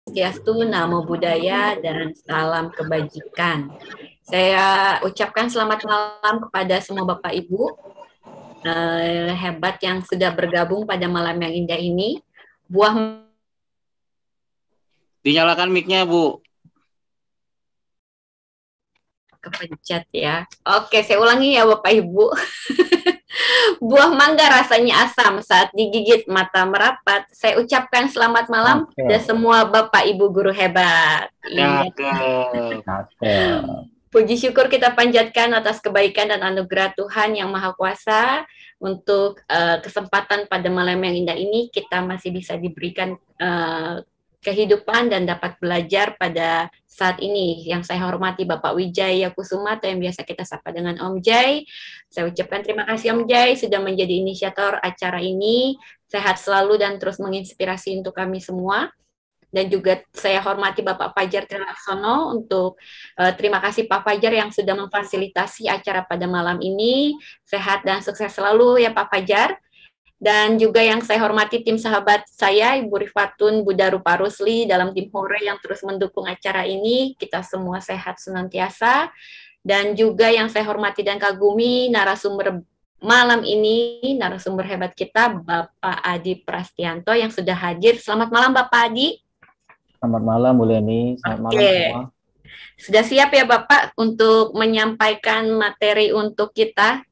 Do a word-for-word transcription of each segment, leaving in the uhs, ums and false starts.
Swastiastu, Namo Buddhaya, dan salam kebajikan. Saya ucapkan selamat malam kepada semua Bapak Ibu eh, hebat yang sudah bergabung pada malam yang indah ini. Buah Dinyalakan mic-nya, Bu. kepencet ya. Oke, saya ulangi ya Bapak Ibu. Buah mangga rasanya asam saat digigit mata merapat. Saya ucapkan selamat malam kepada Cakep. semua Bapak Ibu guru hebat. Iya. Cakep. Cakep. Puji syukur kita panjatkan atas kebaikan dan anugerah Tuhan yang Maha Kuasa untuk uh, kesempatan pada malam yang indah ini kita masih bisa diberikan uh, kehidupan dan dapat belajar pada saat ini. Yang saya hormati Bapak Wijaya Kusuma atau yang biasa kita sapa dengan Om Jai. Saya ucapkan terima kasih Om Jai sudah menjadi inisiator acara ini. Sehat selalu dan terus menginspirasi untuk kami semua. Dan juga saya hormati Bapak Fajar Trilaksono untuk uh, terima kasih Pak Fajar yang sudah memfasilitasi acara pada malam ini. Sehat dan sukses selalu ya Pak Fajar. Dan juga yang saya hormati tim sahabat saya, Ibu Rifatun Budarupa Rusli dalam tim Hore yang terus mendukung acara ini. Kita semua sehat senantiasa. Dan juga yang saya hormati dan kagumi narasumber malam ini, narasumber hebat kita, Bapak Adi Prastianto yang sudah hadir. Selamat malam Bapak Adi. Selamat malam Bu Leni, selamat Oke. malam semua. Sudah siap ya Bapak untuk menyampaikan materi untuk kita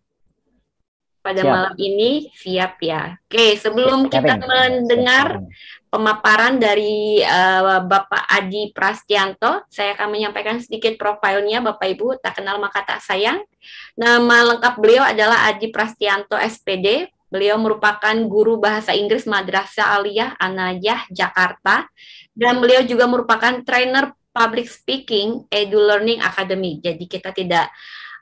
pada Siap. malam ini? Siap ya. Oke, sebelum kita Sharing. mendengar Sharing. pemaparan dari uh, Bapak Adi Prastianto, saya akan menyampaikan sedikit profilnya Bapak Ibu, tak kenal maka tak sayang. Nama lengkap beliau adalah Adi Prastianto S P D. Beliau merupakan guru bahasa Inggris Madrasah Aliyah Anajah Jakarta. Dan beliau juga merupakan trainer public speaking Edu Learning Academy. Jadi kita tidak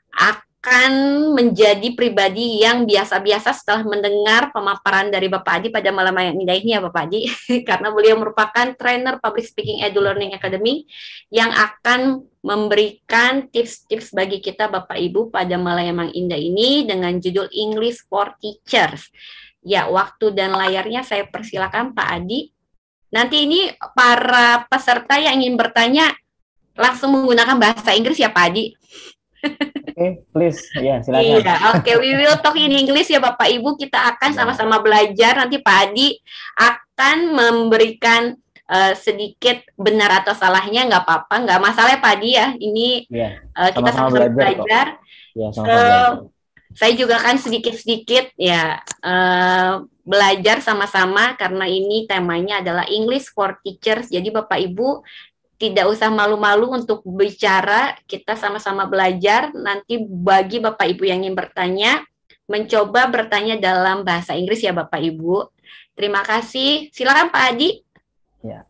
akan menjadi pribadi yang biasa-biasa setelah mendengar pemaparan dari Bapak Adi pada malam yang indah ini ya Bapak Adi. Karena beliau merupakan trainer public speaking Edu Learning Academy yang akan memberikan tips-tips bagi kita Bapak Ibu pada malam yang indah ini dengan judul English for Teachers. Ya, waktu dan layarnya saya persilakan Pak Adi. Nanti ini para peserta yang ingin bertanya langsung menggunakan bahasa Inggris ya Pak Adi. Oke, okay, please, ya silakan. Iya, oke, okay. We will talk in English ya Bapak Ibu. Kita akan sama-sama belajar. Nanti Pak Adi akan memberikan uh, sedikit benar atau salahnya, nggak apa-apa, nggak masalah ya Pak Adi ya. Ini ya, uh, kita sama-sama belajar. belajar. Ya, sama-sama so, belajar. Saya juga kan sedikit-sedikit ya uh, belajar sama-sama karena ini temanya adalah English for Teachers. Jadi Bapak Ibu tidak usah malu-malu untuk bicara, kita sama-sama belajar. Nanti bagi Bapak Ibu yang ingin bertanya, mencoba bertanya dalam bahasa Inggris ya Bapak Ibu. Terima kasih. Silakan Pak Adi. Ya.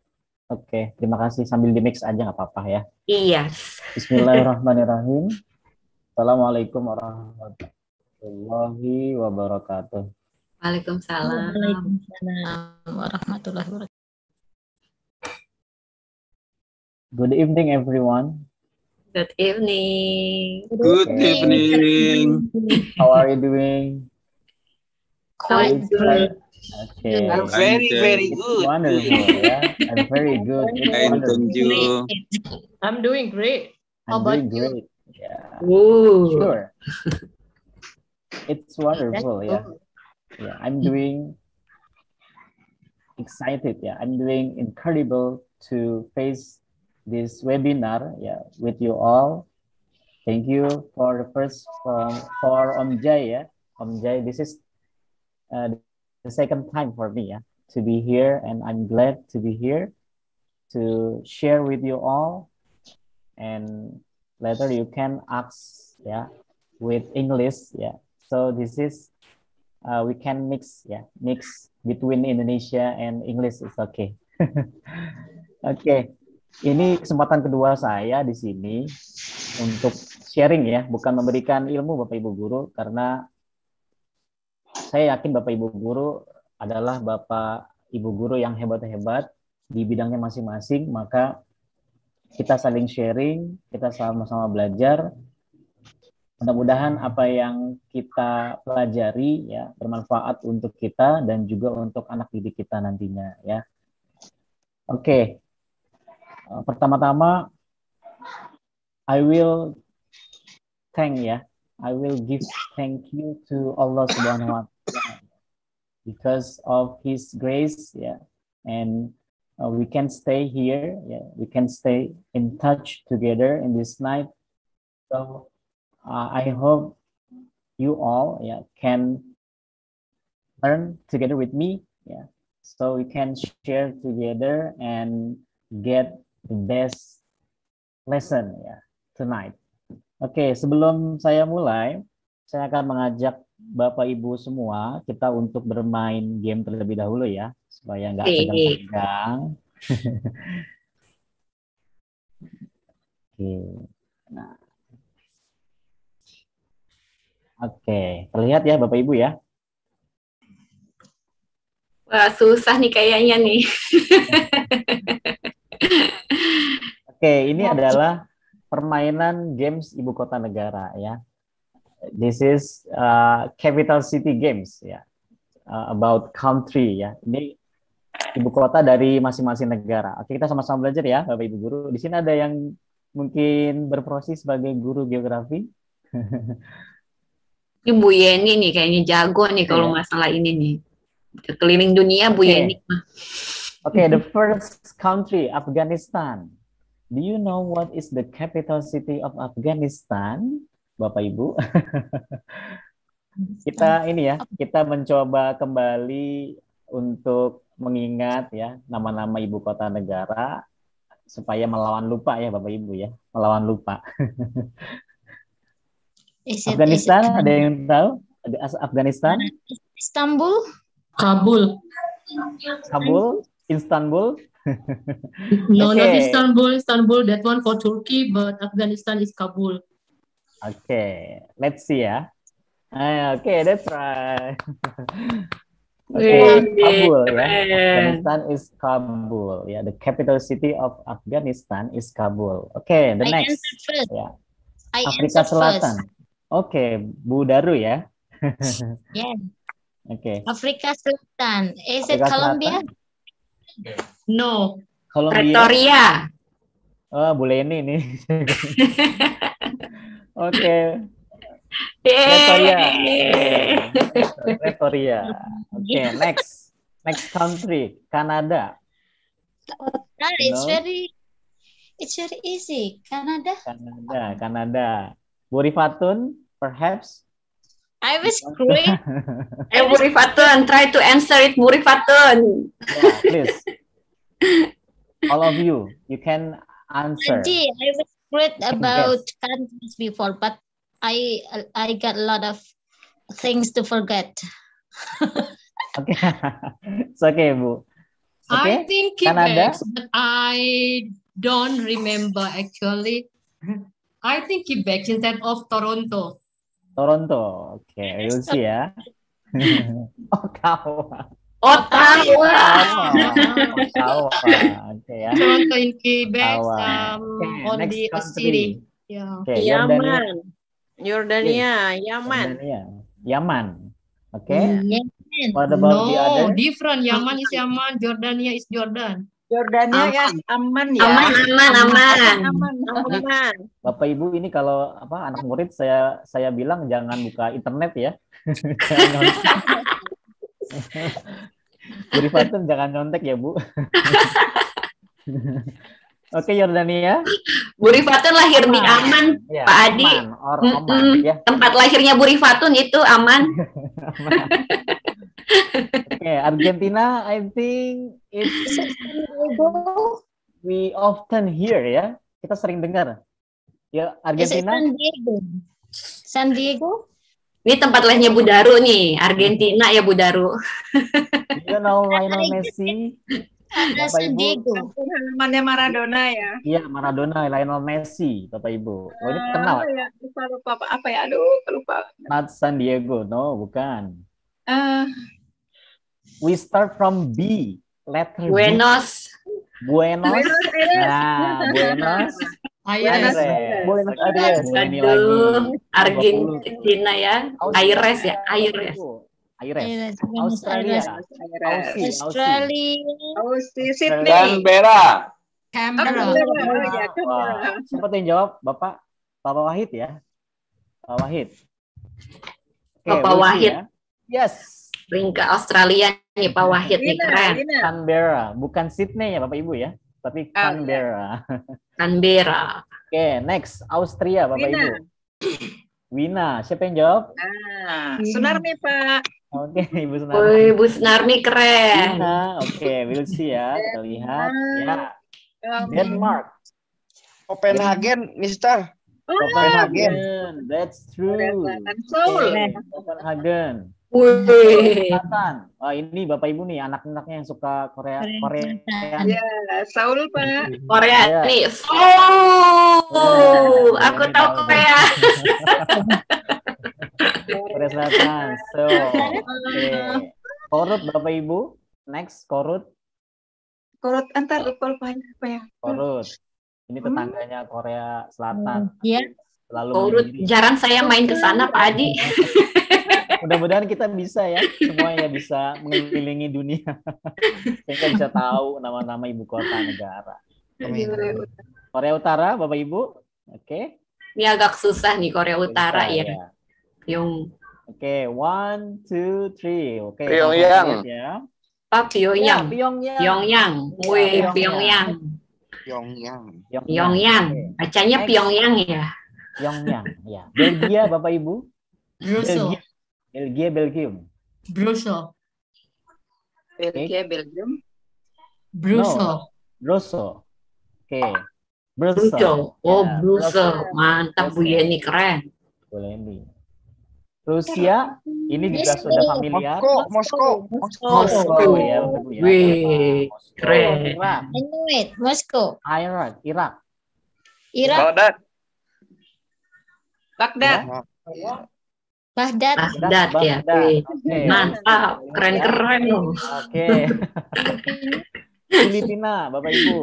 Oke, terima kasih. Sambil di mix aja nggak apa-apa ya. Iya. Bismillahirrahmanirrahim. Assalamualaikum warahmatullahi wabarakatuh. Waalaikumsalam. Waalaikumsalam warahmatullahi wabarakatuh. Good evening, everyone. Good evening. Good evening. How are you doing? Quite good. Okay. I'm very, very good. Wonderful, yeah. I'm very good. It's Thank you. I'm doing great. How I'm about doing you? great. Yeah. Ooh. Sure. It's wonderful, yeah. Yeah, I'm doing excited, yeah. I'm doing incredible to face this webinar, yeah, with you all. Thank you for the first from for Om Jai, yeah. Om Jai, this is uh, the second time for me, yeah, to be here, and I'm glad to be here to share with you all. And later you can ask, yeah, with English, yeah. So this is uh, we can mix, yeah, mix between Indonesia and English is okay. Oke. Okay. Ini kesempatan kedua saya di sini untuk sharing ya, bukan memberikan ilmu Bapak Ibu Guru, karena saya yakin Bapak Ibu Guru adalah Bapak Ibu Guru yang hebat-hebat di bidangnya masing-masing, maka kita saling sharing, kita sama-sama belajar. Mudah-mudahan apa yang kita pelajari ya bermanfaat untuk kita dan juga untuk anak didik kita nantinya ya. Oke. Uh, pertama-tama, I will thank ya, I will give thank you to Allah Subhanahu wa Ta'ala because of His grace, ya, and uh, we can stay here, yeah, we can stay in touch together in this night. So uh, I hope you all, yeah, can learn together with me, yeah, so we can share together and get the best lesson, ya, tonight. Oke, okay, sebelum saya mulai, saya akan mengajak Bapak Ibu semua kita untuk bermain game terlebih dahulu ya, supaya nggak tegang-tegang. Oke, okay. Nah, oke, okay. Terlihat ya Bapak Ibu ya. Wah, susah nih kayaknya nih. Oke, ini adalah permainan games ibu kota negara ya. This is uh, capital city games ya, uh, about country ya. Ini ibu kota dari masing-masing negara. Oke, kita sama-sama belajar ya, Bapak Ibu guru. Di sini ada yang mungkin berprofesi sebagai guru geografi. Ini Bu Yeni nih kayaknya jago nih kalau ya. masalah ini nih. Keliling dunia Bu okay. Yeni. Oke, okay, the first country, Afghanistan. Do you know what is the capital city of Afghanistan, Bapak Ibu? Kita ini ya, kita mencoba kembali untuk mengingat ya nama-nama ibu kota negara supaya melawan lupa ya Bapak Ibu ya, melawan lupa. Is it, Afghanistan, is it, ada yang tahu? Afghanistan? Istanbul? Kabul. Kabul? Istanbul? No, okay. Not Istanbul. Istanbul, that one for Turkey, but Afghanistan is Kabul. Okay, let's see ya. Ah, okay, that's right. Okay, Kabul ya. Afghanistan is Kabul. Ya, yeah, the capital city of Afghanistan is Kabul. Okay, the I next. Ya. I Afrika Selatan. Oke, okay, Bu Daru ya. Yeah. Oke. Okay. Afrika Selatan. Is it Colombia? No. Colombia. Pretoria. Oh, Bu Leni nih. Oke. Okay. Pretoria. Pretoria. Oke, okay, next. Next country, Canada. Oh, it's very it's very easy. Canada. Canada, Canada. Bu Rifatun, perhaps. I was great. Eh, Bu Rifatun, try to answer it, Bu Rifatun. Yeah, please. All of you, you can answer. Aji, I was great about countries before, but I I got a lot of things to forget. Okay, it's okay, Bu. Okay? I think Quebec, but I don't remember actually. I think Quebec instead of Toronto. Toronto, oke, okay, we'll see ya. Ottawa. Ottawa. Ottawa, oke ya. Toronto in Quebec, Ottawa. um, Okay, on next the country. city. Yeah. Okay, Yaman. Jordania, Yaman. Jordania. Yaman. Oke. Okay. Yemen. What about no, the other? different. Yaman is Yaman, Jordania is Jordan. Jordania ya aman ya. Aman, aman, aman. Aman, aman. Bapak Ibu ini kalau apa anak murid saya saya bilang jangan buka internet ya. Bu Rifatun jangan nyontek ya Bu. Oke, Jordania. Bu Rifatun lahir di Aman, ya, Pak Adi. Aman, or Oman, ya. Tempat lahirnya Bu Rifatun itu aman. Oke, okay, Argentina, I think it's we often hear ya. Kita sering dengar. Ya, Argentina. San Diego. San Diego. Ini tempat lahirnya Bu Daru nih, Argentina ya Bu Daru. You know Lionel Messi? Ada San Diego. Halamannya Maradona ya. Iya, Maradona, Lionel Messi, Bapak Ibu. Oh, ini kenal. Oh, ya. Lupa, lupa apa ya? Aduh, lupa. Not San Diego, no, bukan. Uh, We start from B, letter Buenos. B. Buenos. Nah, Buenos. Aires. Buenos Aires. Aduh, Argentina ya. Aires ya, Aires. Aires. Australia. Australia. Aussie, Aussie. Sydney. Canberra. Canberra. Oh, ya, Wah, siapa tuh yang jawab? Bapak, Bapak Wahid ya? Pak Wahid. Oke, Bapak we'll see Wahid. ya. Yes. Ring ke Australia nih Pak Wahid nih, Lina, keren. Lina. Canberra, bukan Sydney ya Bapak Ibu ya, tapi Oh, Canberra. Canberra. Oke, next Austria Bapak Wina. Ibu. Wina, siapa yang jawab? Ah, Sunarmi, Pak. Oke, Ibu Sunarmi. Woi, Bu Sunarmi keren. Wina, oke, we'll see ya. Kita lihat. Ya, Um, Denmark. Copenhagen, Mister. oh, Copenhagen, that's true. Korea Selatan. Seoul. Oke, Copenhagen. Woi, Selatan. Wah, ini Bapak Ibu nih, anak-anaknya yang suka Korea, Korea. Ya, Seoul, Pak. Korea Ya. nih. Oh, aku tahu Korea. Korea Selatan. So, oke. Korut Bapak Ibu. Next, Korut. Korut antar lupa lupa apa ya? Korut. Ini tetangganya Korea Selatan. Ya. Selalu Korut, menyendiri. jarang saya main ke sana, Pak Adi. Mudah-mudahan kita bisa ya, semuanya bisa mengelilingi dunia. Sehingga bisa tahu nama-nama ibu kota negara. Korea Utara, Bapak Ibu. Oke. Ini agak susah nih Korea Utara Bisa, ya. Yung Oke, one, two, three. Oke. Pyongyang. langsung lihat Ya. Pak Pyongyang. Ya, Pyongyang. Pyongyang. Wih, Pyongyang. Pyongyang. Pyongyang. Pyongyang. Oke. Bacanya Next. Pyongyang ya. Pyongyang. Ya. Belgia, Bapak Ibu. Brussels. Belgia, Belgium. Brussels. Belgia, Belgium. Brussels. Brussels. Oke. Brussels. Brussels. Oh, Ya, Brussels. Mantap Bu Brussels. Yeni, keren. Boleh nih. Rusia, ini juga sudah familiar. Moskow, Moskow, Moskow. Moskow. ya, Bapak Ibu ya. Wih, Moskow. keren. Irak, I know it. Moscow. Irak, Irak. Irak. Baghdad. Baghdad. Baghdad. Baghdad ya. Baghdad. Wih, Oke. mantap, keren-keren loh. Oke. Filipina, Bapak Ibu.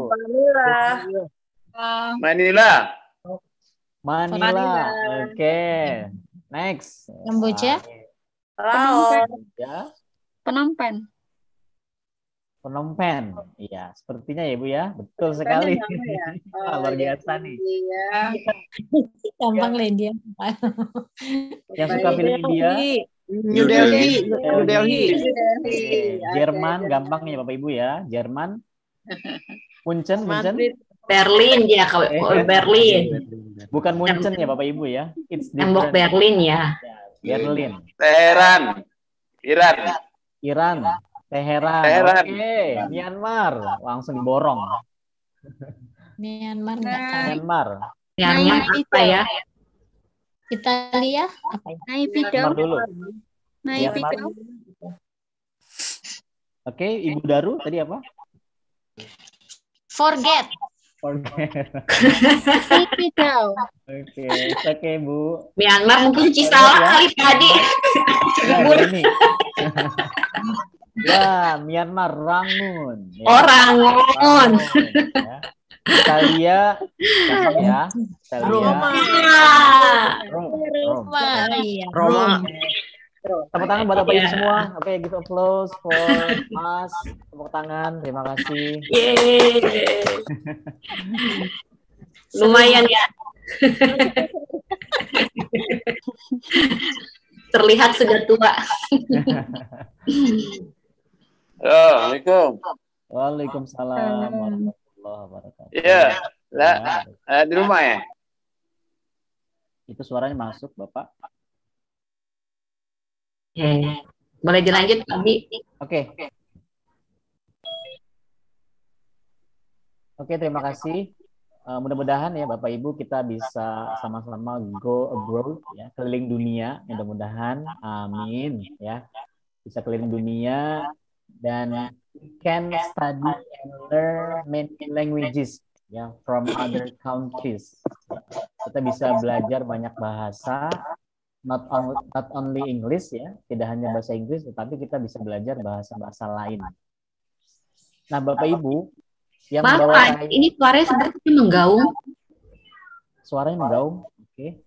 Uh, Manila. Manila. Manila. Oke. Next. Kamboja. Ah, ya. Phnom Penh. Phnom Penh. Iya, sepertinya ya Bu ya. Betul sekali. ya? Wah, luar biasa nih. Iya. Gampang lah dia. Yang suka film India. New Delhi. New Delhi. Oke, Jerman gampang ya Bapak Ibu ya. Jerman. Munchen, Munchen. Berlin ya, kalau Eh, Berlin. Bukan Munchen ya Bapak Ibu ya. It's Tembok different. Berlin ya. Berlin. Teheran. Iran. Iran. Teheran. Teheran. Oke, Myanmar. Langsung diborong. Myanmar nggak tahu. Myanmar. Myanmar apa ya? Italia apa ya? Myanmar dulu. Myanmar. Oke, Ibu Daru tadi apa? Forget. Oke, Naypyidaw. oke, oke Bu. Myanmar mungkin Cisalah kali tadi. Ya, ini. Ya, Myanmar Rangun. Ya. Orang ngon. Rangun, ya. Italia, gampang ya. Italia. Roma. Ah, Rome. Rome. Roma. Iya. Roma. Tepuk tangan buat Bapak Ibu Ya. semua. Oke, give applause for Mas. Tepuk tangan. Terima kasih. yeay. Lumayan ya. Terlihat sudah tua. Assalamualaikum. Waalaikumsalam warahmatullahi wabarakatuh. Iya. Lah, Ya, eh, di rumah ya? itu suaranya masuk, Bapak. Oke. Boleh dilanjut, Abi? Oke. Oke, terima kasih. Uh, mudah-mudahan ya Bapak Ibu kita bisa sama-sama go abroad ya, keliling dunia, mudah-mudahan. Amin ya. Bisa keliling dunia dan can study and learn many languages ya from other countries. Kita bisa belajar banyak bahasa, not only, not only English ya, tidak hanya bahasa Inggris, tetapi kita bisa belajar bahasa-bahasa lain. Nah, Bapak Ibu yang Maaf, membawa Pak, saya- ini suaranya seperti menggaung. suaranya menggaung. Oke.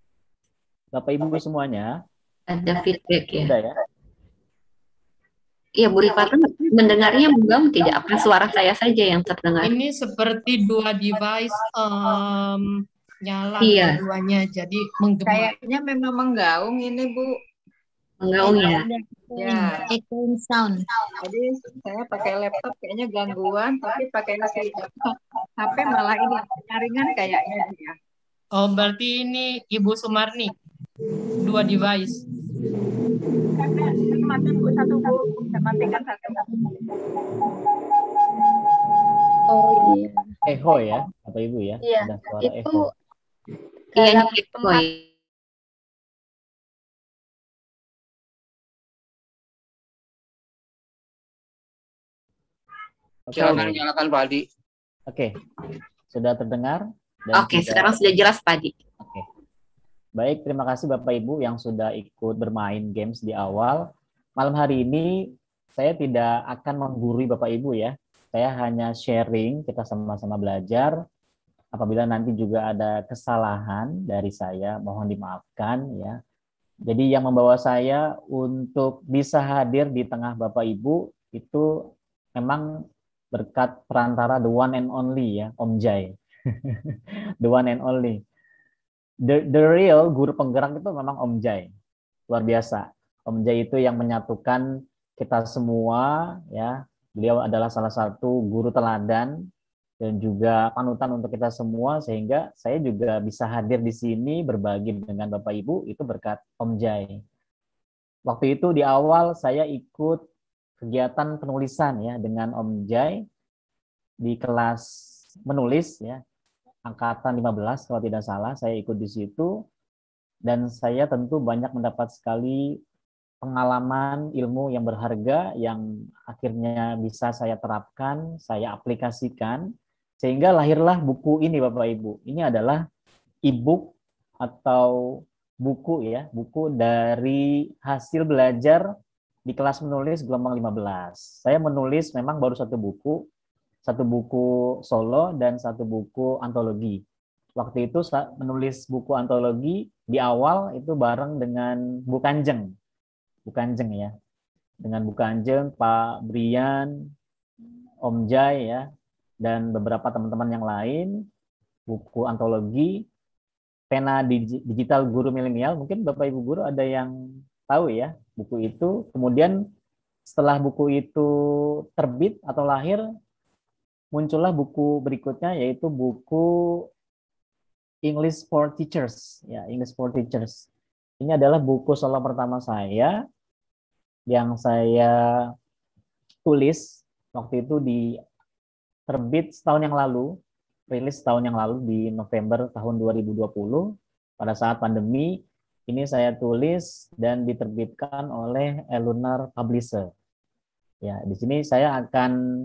Bapak Ibu semuanya, Ada feedback ya. sudah ya. Ya, Bu Rifatan mendengarnya Bung tidak? Apa suara saya saja yang terdengar? Ini seperti dua device um, nyala Iya. dua-duanya, jadi menggema. Kayaknya memang menggaung ini, Bu. Menggaung ya. Ya. Echoing sound. Jadi saya pakai laptop kayaknya gangguan, tapi pakai si H P malah ini nyaringan kayaknya dia. Oh, berarti ini Ibu Sumarni, dua device. Mati Bu satu Bu, saya matikan satu. Oh iya. Echo ya, Bapak Ibu ya? Iya, Ada suara itu echo. Iya, dalam ini tempat Oke, Silakan nyalakan Pak Adi. Oke, sudah terdengar? Dan Oke, tidak- sekarang sudah jelas Pak Adi. Oke. Baik, terima kasih Bapak Ibu yang sudah ikut bermain games di awal. Malam hari ini saya tidak akan menggurui Bapak Ibu ya. Saya hanya sharing, kita sama-sama belajar. Apabila nanti juga ada kesalahan dari saya, mohon dimaafkan ya. Jadi yang membawa saya untuk bisa hadir di tengah Bapak Ibu itu memang berkat perantara the one and only ya, Om Jai. The one and only. The, the real guru penggerak itu memang Om Jai. Luar biasa. Om Jai itu yang menyatukan kita semua ya. Beliau adalah salah satu guru teladan dan juga panutan untuk kita semua, sehingga saya juga bisa hadir di sini berbagi dengan Bapak Ibu itu berkat Om Jai. Waktu itu di awal saya ikut kegiatan penulisan ya dengan Om Jai di kelas menulis ya, angkatan lima belas kalau tidak salah, saya ikut di situ dan saya tentu banyak mendapat sekali pengalaman ilmu yang berharga yang akhirnya bisa saya terapkan, saya aplikasikan, sehingga lahirlah buku ini Bapak Ibu. Ini adalah e-book atau buku ya, buku dari hasil belajar di kelas menulis gelombang lima belas. Saya menulis memang baru satu buku, satu buku solo dan satu buku antologi. Waktu itu saya menulis buku antologi di awal itu bareng dengan Bu Kanjeng. Bu Kanjeng ya. Dengan Bu Kanjeng, Pak Brian, Om Jai ya, dan beberapa teman-teman yang lain, buku antologi, pena digital guru milenial, mungkin Bapak Ibu guru ada yang tahu ya buku itu. Kemudian setelah buku itu terbit atau lahir, muncullah buku berikutnya yaitu buku English for Teachers ya, English for Teachers. Ini adalah buku solo pertama saya yang saya tulis waktu itu di terbit setahun yang lalu, rilis setahun yang lalu di November tahun dua ribu dua puluh pada saat pandemi. Ini saya tulis dan diterbitkan oleh Elunar Publisher. Ya, di sini saya akan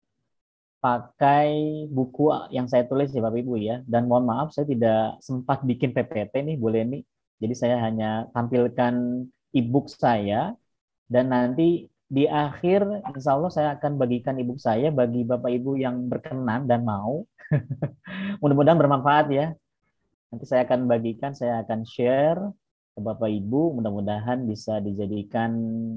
pakai buku yang saya tulis ya Bapak Ibu ya. Dan mohon maaf saya tidak sempat bikin P P T nih Bu Leni. Jadi saya hanya tampilkan e-book saya dan nanti di akhir insya Allah saya akan bagikan e-book saya bagi Bapak Ibu yang berkenan dan mau. Mudah-mudahan bermanfaat ya. Nanti saya akan bagikan, saya akan share ke Bapak Ibu. Mudah-mudahan bisa dijadikan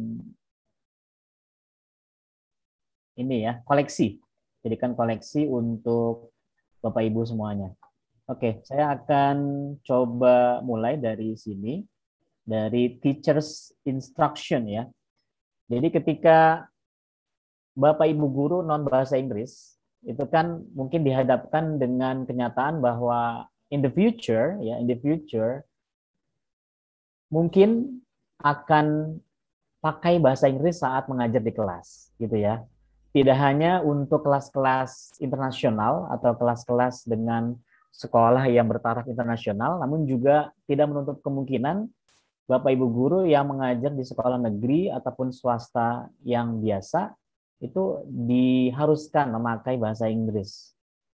ini ya, koleksi. Jadikan koleksi untuk Bapak Ibu semuanya. Oke, saya akan coba mulai dari sini, dari teacher's instruction ya. Jadi ketika Bapak Ibu guru non bahasa Inggris, itu kan mungkin dihadapkan dengan kenyataan bahwa in the future ya, in the future mungkin akan pakai bahasa Inggris saat mengajar di kelas, gitu ya. Tidak hanya untuk kelas-kelas internasional atau kelas-kelas dengan sekolah yang bertaraf internasional, namun juga tidak menutup kemungkinan Bapak Ibu guru yang mengajar di sekolah negeri ataupun swasta yang biasa itu diharuskan memakai bahasa Inggris.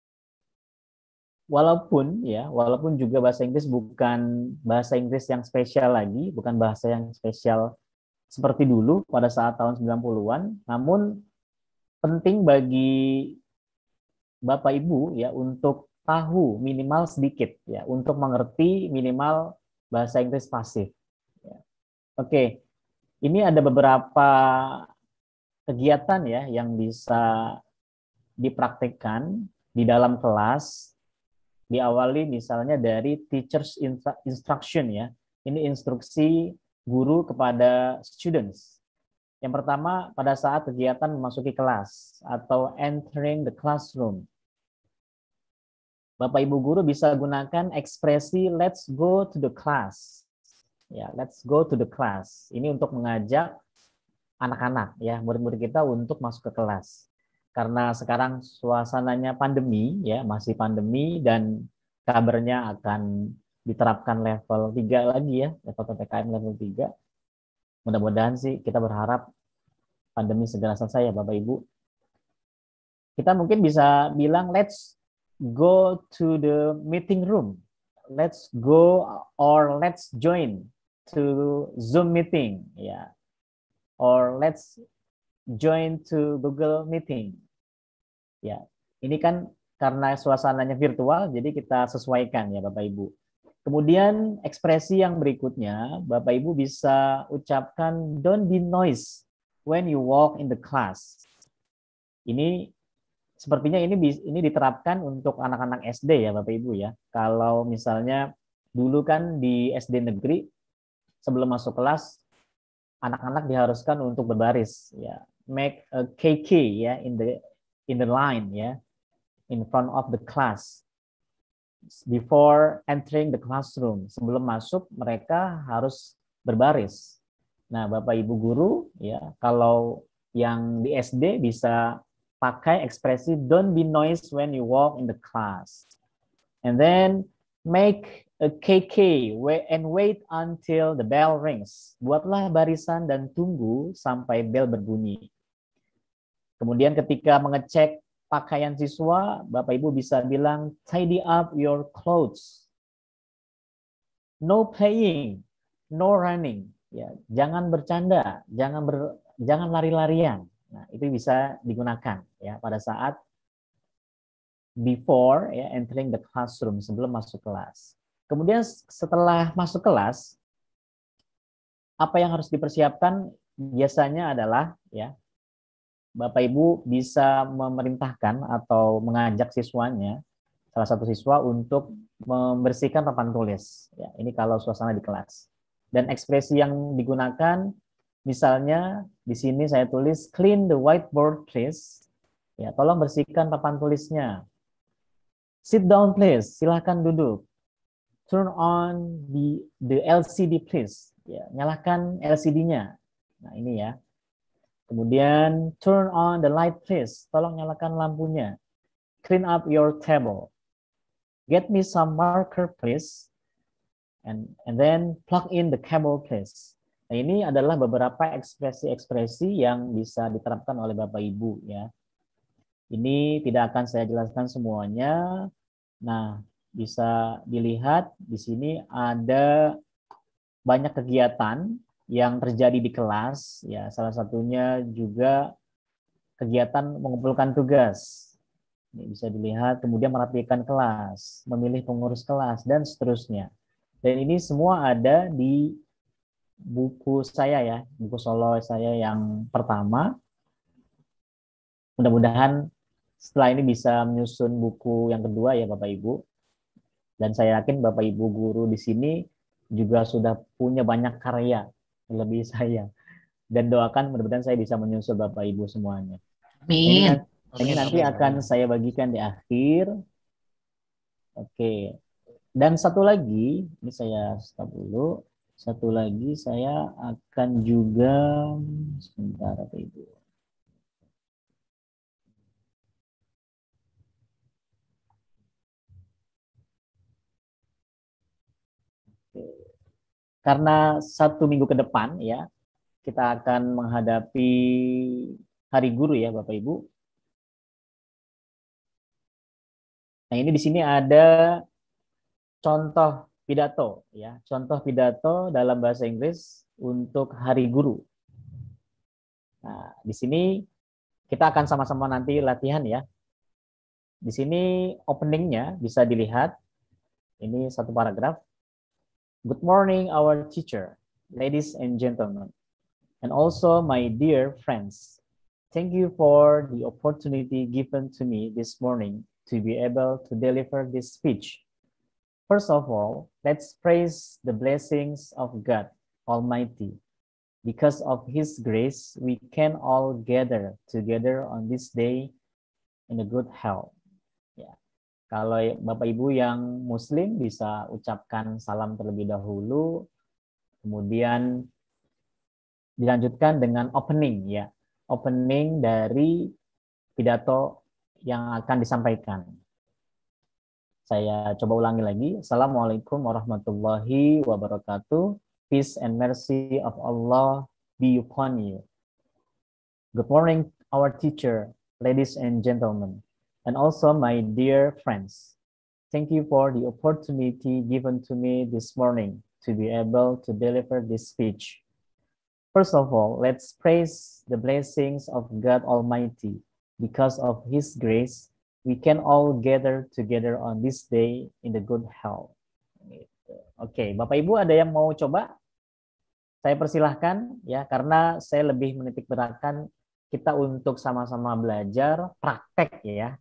Walaupun ya, walaupun juga bahasa Inggris bukan bahasa Inggris yang spesial lagi, bukan bahasa yang spesial seperti dulu pada saat tahun sembilan puluhan, namun penting bagi Bapak Ibu ya untuk tahu minimal sedikit ya, untuk mengerti minimal bahasa Inggris pasif. Ya. Oke, ini ada beberapa kegiatan ya yang bisa dipraktikkan di dalam kelas, diawali misalnya dari teachers instruction ya. Ini instruksi guru kepada students. Yang pertama, pada saat kegiatan memasuki kelas atau entering the classroom. Bapak Ibu guru bisa gunakan ekspresi let's go to the class. Ya, let's go to the class. Ini untuk mengajak anak-anak ya, murid-murid kita untuk masuk ke kelas. Karena sekarang suasananya pandemi ya, masih pandemi dan kabarnya akan diterapkan level tiga lagi ya, level P P K M level tiga. Mudah-mudahan sih kita berharap pandemi segera selesai ya Bapak Ibu. Kita mungkin bisa bilang let's go to the meeting room. Let's go or let's join to Zoom meeting ya. Or let's join to Google Meeting. Ya, ini kan karena suasananya virtual jadi kita sesuaikan ya Bapak Ibu. Kemudian ekspresi yang berikutnya, Bapak Ibu bisa ucapkan don't be noise when you walk in the class. Ini sepertinya ini ini diterapkan untuk anak-anak S D ya Bapak Ibu ya. Kalau misalnya dulu kan di S D negeri sebelum masuk kelas anak-anak diharuskan untuk berbaris ya. Make a K K ya in the in the line ya in front of the class. Before entering the classroom, sebelum masuk mereka harus berbaris. Nah, Bapak Ibu guru ya, kalau yang di S D bisa pakai ekspresi don't be noise when you walk in the class. And then make a K K and wait until the bell rings. Buatlah barisan dan tunggu sampai bel berbunyi. Kemudian ketika mengecek pakaian siswa, Bapak Ibu bisa bilang tidy up your clothes. No playing, no running. Ya, jangan bercanda, jangan ber, jangan lari-larian. Nah, itu bisa digunakan ya pada saat before ya entering the classroom, sebelum masuk kelas. Kemudian setelah masuk kelas, apa yang harus dipersiapkan biasanya adalah ya Bapak Ibu bisa memerintahkan atau mengajak siswanya, salah satu siswa untuk membersihkan papan tulis. Ya, ini kalau suasana di kelas. Dan ekspresi yang digunakan, misalnya di sini saya tulis clean the whiteboard please. Ya, tolong bersihkan papan tulisnya. Sit down please, silahkan duduk. Turn on the the L C D please. Ya, nyalakan L C D-nya. Nah, ini ya. Kemudian turn on the light please. Tolong nyalakan lampunya. Clean up your table. Get me some marker please. And and then plug in the cable please. Nah, ini adalah beberapa ekspresi-ekspresi yang bisa diterapkan oleh Bapak Ibu ya. Ini tidak akan saya jelaskan semuanya. Nah, bisa dilihat di sini ada banyak kegiatan yang terjadi di kelas ya, salah satunya juga kegiatan mengumpulkan tugas. Ini bisa dilihat, kemudian merapikan kelas, memilih pengurus kelas dan seterusnya. Dan ini semua ada di buku saya ya, buku solo saya yang pertama. Mudah-mudahan setelah ini bisa menyusun buku yang kedua ya Bapak Ibu. Dan saya yakin Bapak Ibu guru di sini juga sudah punya banyak karya lebih saya, dan doakan mudah-mudahan saya bisa menyusul Bapak Ibu semuanya. Ini, nanti, ini nanti akan saya bagikan di akhir. Oke, dan satu lagi ini saya stop dulu. Satu lagi saya akan juga sebentar Bapak Ibu. Oke. Karena satu minggu ke depan ya, kita akan menghadapi Hari Guru ya Bapak Ibu. Nah, ini di sini ada contoh pidato ya, contoh pidato dalam bahasa Inggris untuk Hari Guru. Nah, di sini kita akan sama-sama nanti latihan ya. Di sini openingnya bisa dilihat. Ini satu paragraf. Good morning, our teacher, ladies and gentlemen, and also my dear friends. Thank you for the opportunity given to me this morning to be able to deliver this speech. First of all, let's praise the blessings of God Almighty. Because of His grace, we can all gather together on this day in a good health. Ya. Kalau Bapak Ibu yang Muslim bisa ucapkan salam terlebih dahulu, kemudian dilanjutkan dengan opening ya. Opening dari pidato yang akan disampaikan. Saya coba ulangi lagi. Assalamualaikum warahmatullahi wabarakatuh. Peace and mercy of Allah be upon you. Good morning, our teacher, ladies and gentlemen, and also my dear friends. Thank you for the opportunity given to me this morning to be able to deliver this speech. First of all, let's praise the blessings of God Almighty. Because of His grace, we can all gather together on this day in the good health. Oke, okay, Bapak Ibu ada yang mau coba? Saya persilahkan ya, karena saya lebih menitik beratkan kita untuk sama-sama belajar praktek ya.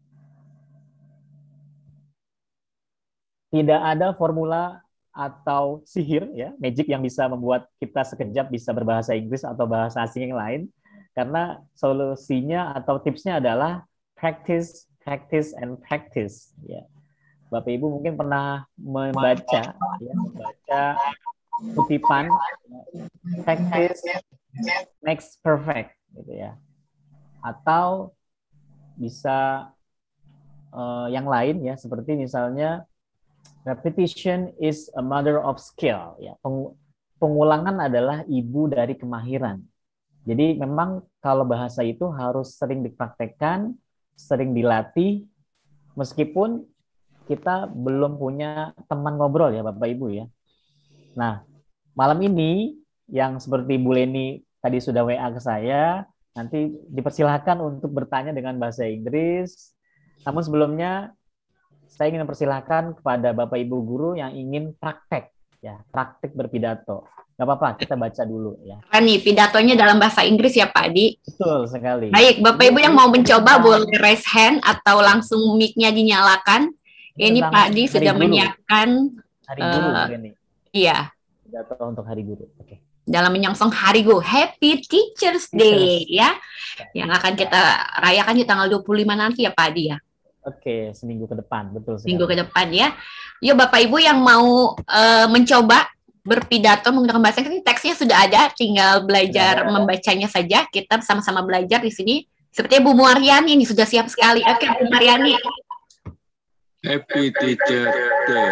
Tidak ada formula atau sihir ya, magic yang bisa membuat kita sekejap bisa berbahasa Inggris atau bahasa asing yang lain, karena solusinya atau tipsnya adalah practice, practice, and practice ya. Bapak Ibu mungkin pernah membaca ya, membaca kutipan practice makes perfect gitu ya, atau bisa uh, yang lain ya, seperti misalnya repetition is a mother of skill. Ya, pengulangan adalah ibu dari kemahiran. Jadi memang kalau bahasa itu harus sering dipraktekkan, sering dilatih, meskipun kita belum punya teman ngobrol ya Bapak Ibu ya. Nah, malam ini yang seperti Bu Leni tadi sudah W A ke saya, nanti dipersilahkan untuk bertanya dengan bahasa Inggris. Namun sebelumnya saya ingin mempersilahkan kepada Bapak Ibu guru yang ingin praktek, ya, praktek berpidato. Gak apa-apa, kita baca dulu ya. Nih, pidatonya dalam bahasa Inggris ya Pak Adi? Betul sekali. Baik, Bapak Ibu yang mau mencoba boleh raise hand atau langsung mic-nya dinyalakan. Ini Pak Adi sudah guru. menyiapkan. Hari guru, uh, ini. Iya. Pidato untuk hari guru. Oke. Okay. Dalam menyongsong Hari Guru, Happy Teachers Day, Teachers. ya. Yang akan kita rayakan di tanggal dua puluh lima nanti ya Pak Adi ya. Oke, seminggu ke depan, betul sekali. Minggu ke depan ya. Yuk Bapak Ibu yang mau uh, mencoba berpidato menggunakan bahasa Inggris, teksnya sudah ada, tinggal belajar ya, membacanya saja. Kita sama-sama belajar di sini. Sepertinya Bu Mariani ini sudah siap sekali. Oke, Bu Mariani. Happy Teacher Day.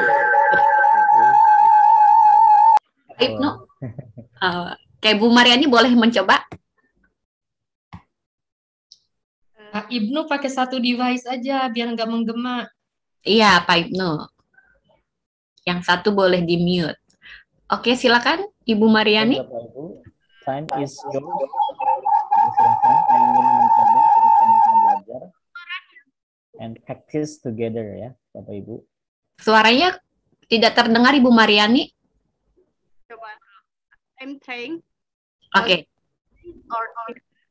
Ibnu, uh, kayak Bu Mariani boleh mencoba. Pak Ibnu pakai satu device aja biar nggak menggema. Iya, Pak Ibnu. Yang satu boleh di mute. Oke, silakan Ibu Mariani. Bapak Ibu, time is yours. Silakan, saya ingin mencoba sama-sama belajar and practice together ya, Bapak Ibu. Suaranya tidak terdengar Ibu Mariani. Coba. I'm trying. Oke. Okay. Or, or,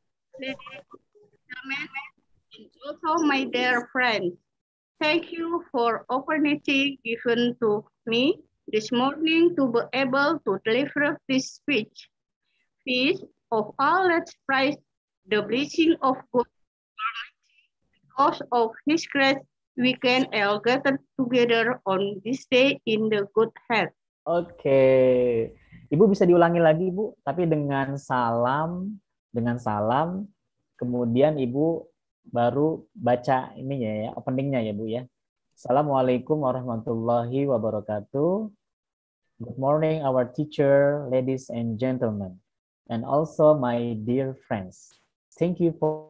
and also my dear friends, thank you for opportunity given to me this morning to be able to deliver this speech. Peace of all, let's praise the blessing of God. Because of His grace, we can all gather together on this day in the good health. Oke, okay. Ibu bisa diulangi lagi Bu, tapi dengan salam, dengan salam. Kemudian Ibu baru baca ininya ya, openingnya ya Bu ya. Assalamualaikum warahmatullahi wabarakatuh. Good morning our teacher, ladies and gentlemen, and also my dear friends. Thank you for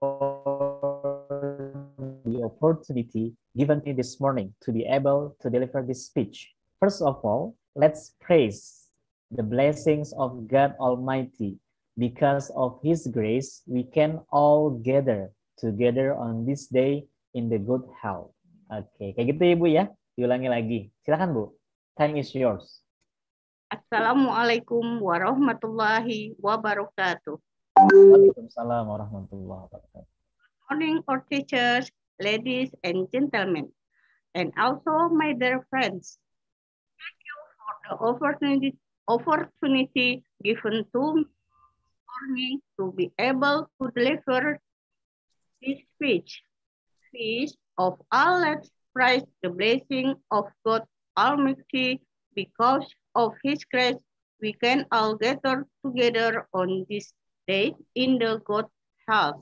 the opportunity given me this morning to be able to deliver this speech. First of all, let's praise the blessings of God Almighty. Because of His grace, we can all gather together on this day in the good health. Oke, okay. Kayak gitu ya Bu ya. Diulangi lagi. Silakan Bu. Time is yours. Assalamualaikum warahmatullahi wabarakatuh. Waalaikumsalam warahmatullahi wabarakatuh. Morning, our teachers, ladies and gentlemen, and also my dear friends. Thank you for the opportunity, opportunity given to me this morning to be able to deliver this speech. Feast of all, let's praise the blessing of God Almighty. Because of His grace, we can all gather together on this day in the God's house.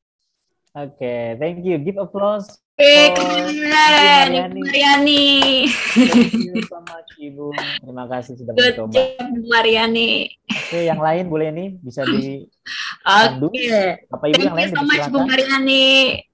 Oke, thank you. Give applause Eh, for keren, Ibu Ibu Mariani. Mariani. Thank you so much, Ibu. Terima kasih sudah Good mencoba. job, Bu Mariani. Oke, yang lain boleh nih bisa dipandu. Oke, Bapak Ibu thank yang you lain so much, Bu dipersilakan. Mariani.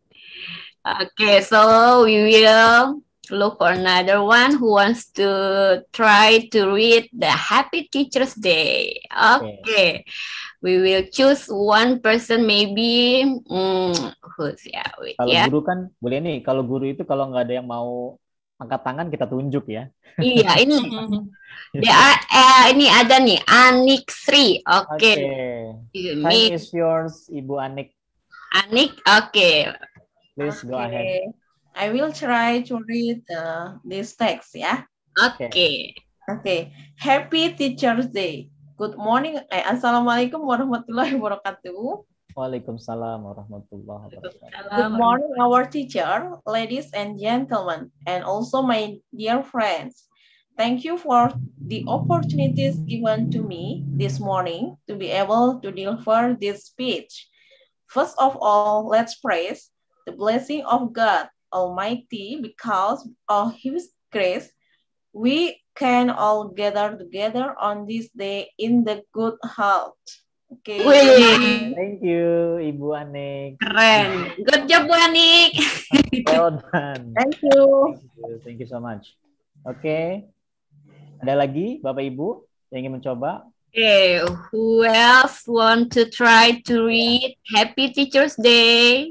Okay, so we will look for another one who wants to try to read the Happy Teacher's Day. Okay, we will choose one person maybe. Hmm, who's yeah, wait, Kalau ya. guru kan boleh nih. Kalau guru itu kalau nggak ada yang mau angkat tangan kita tunjuk ya. Iya, ini. Dia, eh, ini ada nih, Anik Sri. Oke. Oke. Ini Time is yours, Ibu Anik. Anik, oke. Please go ahead. Okay, I will try to read uh, this text, ya. Oke. Okay. Happy Teacher's Day. Good morning. Eh, Assalamualaikum warahmatullahi wabarakatuh. Waalaikumsalam warahmatullahi wabarakatuh. Good morning, our teacher, ladies and gentlemen, and also my dear friends. Thank you for the opportunities given to me this morning to be able to deliver this speech. First of all, let's praise the blessing of God Almighty. Because of His grace, we can all gather together on this day in the good health. Okay. Wih. Thank you, Ibu Anik. Keren. Good job, Bu Anik. Well done. Thank you. Thank you, Thank you so much. Oke. Okay. Ada lagi Bapak Ibu yang ingin mencoba? Okay, who else want to try to read Happy Teacher's Day?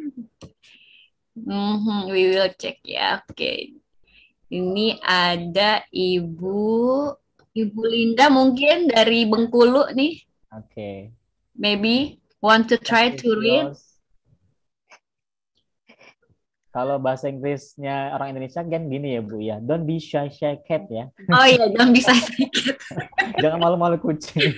Mm-hmm, we will check ya. Oke. Okay. Ini ada Ibu Ibu Linda mungkin dari Bengkulu nih. Oke. Okay. Maybe want to try to read. Kalau bahasa Inggrisnya orang Indonesia kan gini ya Bu ya. Don't be shy shy cat ya. Oh iya, don't be shy shy cat. Jangan malu-malu kucing.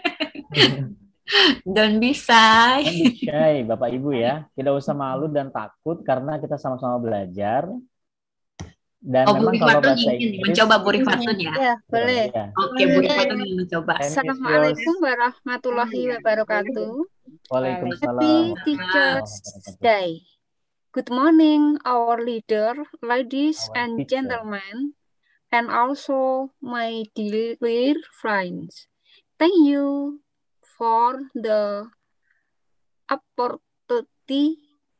Don't be shy. Don't be shy, Bapak Ibu ya. Tidak usah malu dan takut karena kita sama-sama belajar. Dan oh, memang Bu kalau Rifatun bahasa ingin Inggris, mencoba Bu Rifatun ya. Ya, boleh. Ya. Oke, Bu Rifatun ingin mencoba. Assalamualaikum warahmatullahi wabarakatuh. Waalaikumsalam. Happy Teacher's Day. Good morning, our leader, ladies Our and teacher. gentlemen, and also my dear friends. Thank you for the opportunity.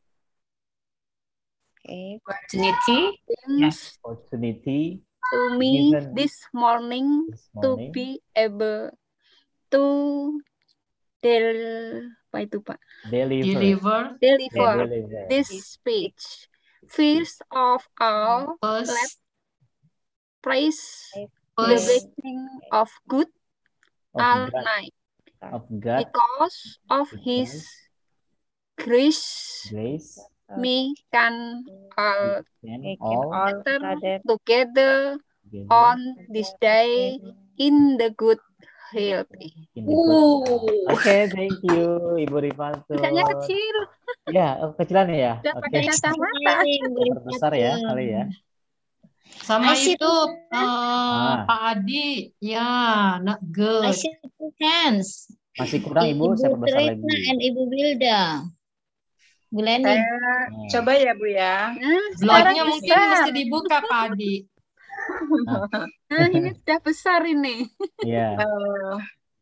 Okay, opportunity. Yes. Opportunity To me given this morning, this to morning. be able to del apa itu Pak? Deliver. Deliver. Deliver Deliver. this speech. First of all, let's First, praise the first, blessing of good Of all God. night Of God. because of His grace. Grace. Me can all And all gather together together on this day in the good health. in the good. Uh. Oke, thank you Ibu Rifatun. Bacanya kecil, Ya, oh, kecilan ya. udah Oke. pakai kacamata. Besar ya kali ya. sama I see itu uh, Ah. Pak Adi, ya, not good. I see two hands. Masih kurang Ibu, saya perbesar lagi. Tritna and Ibu Wilda. Bu Leni. Saya Nah. coba ya Bu ya. Nah, sekarang Blognya mungkin besar. mesti dibuka Pak Adi. Nah, ini sudah besar ini. Iya. Eh,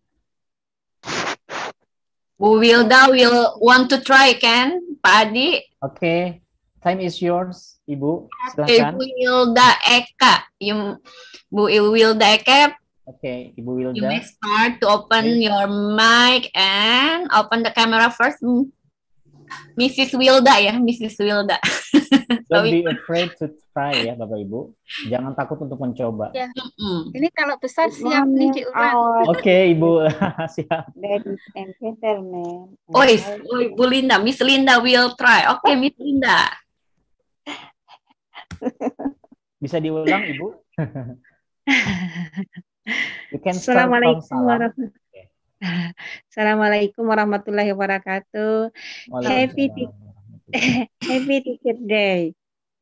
Bu Wilda will want to try kan, Pak Adi? Oke, time is yours, Ibu. Okay, Silakan. Bu Wilda Eka. You, Bu Wilda Eka, Oke, Ibu you may Wilda. start to open Please. your mic and open the camera first. Missus Wilda ya, Missus Wilda. Don't be afraid to try ya Bapak Ibu. Jangan takut untuk mencoba. Ya. Mm-mm. Ini kalau besar Good siap nih morning, diulang. our Oke Ibu, siap. ladies and gentlemen. And Oi, also- oi, Bu Linda, Miss Linda will try. Oke, Miss Linda. Bisa diulang Ibu? You can start from Assalamualaikum salam. warahmatullahi Assalamualaikum warahmatullahi wabarakatuh. Happy Waalaikumsalam. Happy Teacher Day.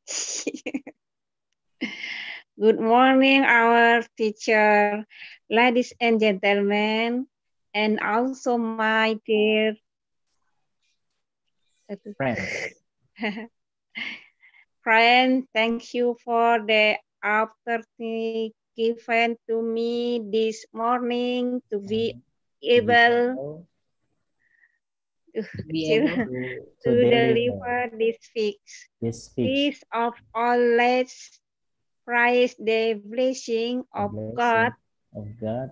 Good morning, our teacher, ladies and gentlemen, and also my dear Friends. friend. Thank you for the opportunity given to me this morning to be able to, Be able to, to deliver this fix. This speech. Peace of all, let's praise the blessing of Blessing God, of God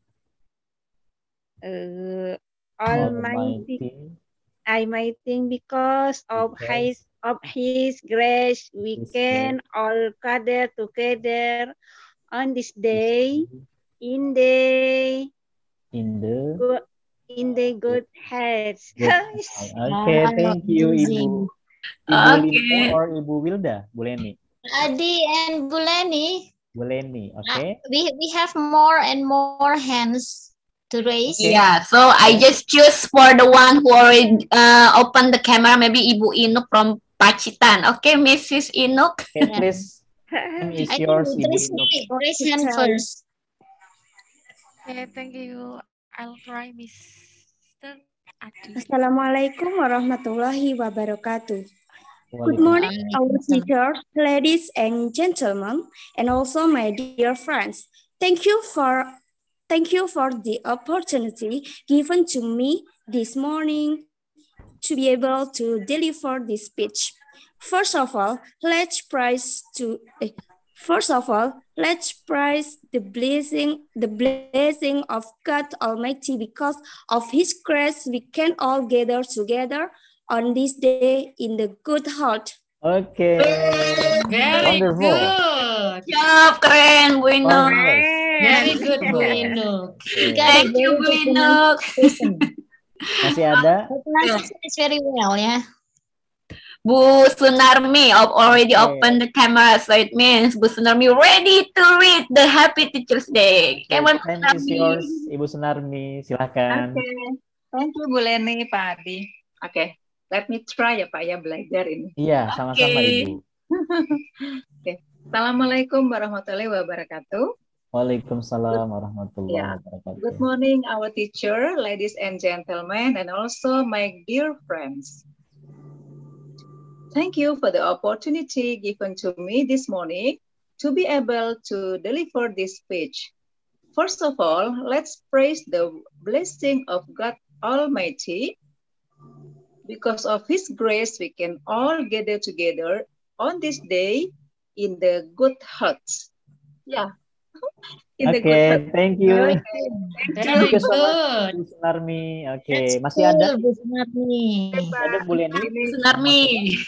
uh, Almighty, Almighty. Almighty, because of His Because of His grace, we His can all gather together on this this day day in the in the good in the good health. good health. Okay, thank you Ibu. Ibu Oke. Linda or Ibu Wilda? Bu Leni. Adi and Buleni, Bu Leni, uh, okay? we we have more and more hands to raise. Okay. Yeah, so I just choose for the one who already uh, opened the camera, maybe Ibu Inuk from Pacitan. Okay, Missus Inuk. Okay, please. Time is I think yours, Ibu Putri Inuk. raise hand first. Okay, thank you. I'll try Mister Adi. Assalamualaikum warahmatullahi wabarakatuh. Good Waalaikumsalam. morning, our teachers, ladies and gentlemen, and also my dear friends. Thank you for thank you for the opportunity given to me this morning to be able to deliver this speech. First of all, let's praise to eh, first of all, let's praise the blessing the blessing of God Almighty, because of His grace we can all gather together on this day in the good heart. Okay. Very Wonderful. good. Job, keren, Bu Inuk. Marvelous. Very good, Bu Inuk. Okay. Thank you, Bu Inuk. Masih ada? Pronunciation is very well, ya. Bu Sunarmi of already Okay. opened the camera, so it means Bu Sunarmi ready to read the Happy Teacher's Day. Okay, Come on, Bu time is Sunarmi. yours, Ibu Sunarmi. Silakan. Oke, thank you Bu Leni, Pak Adi. Oke, let me try ya Pak ya belajar ini. Iya, sama-sama Oke. Ibu. Oke, Assalamualaikum warahmatullahi wabarakatuh. Waalaikumsalam warahmatullahi Yeah. wabarakatuh. Good morning, our teacher, ladies and gentlemen, and also my dear friends. Thank you for the opportunity given to me this morning to be able to deliver this speech. First of all, let's praise the blessing of God Almighty. Because of His grace, we can all gather together on this day in the good hearts. Yeah. In the good Oke, heart. thank you. Very Very Thank you so much, good. Bu Sunarmi. Oke, That's masih ada? cool, Bu Sunarmi. Masih ada Bu Leni? Bu Sunarmi.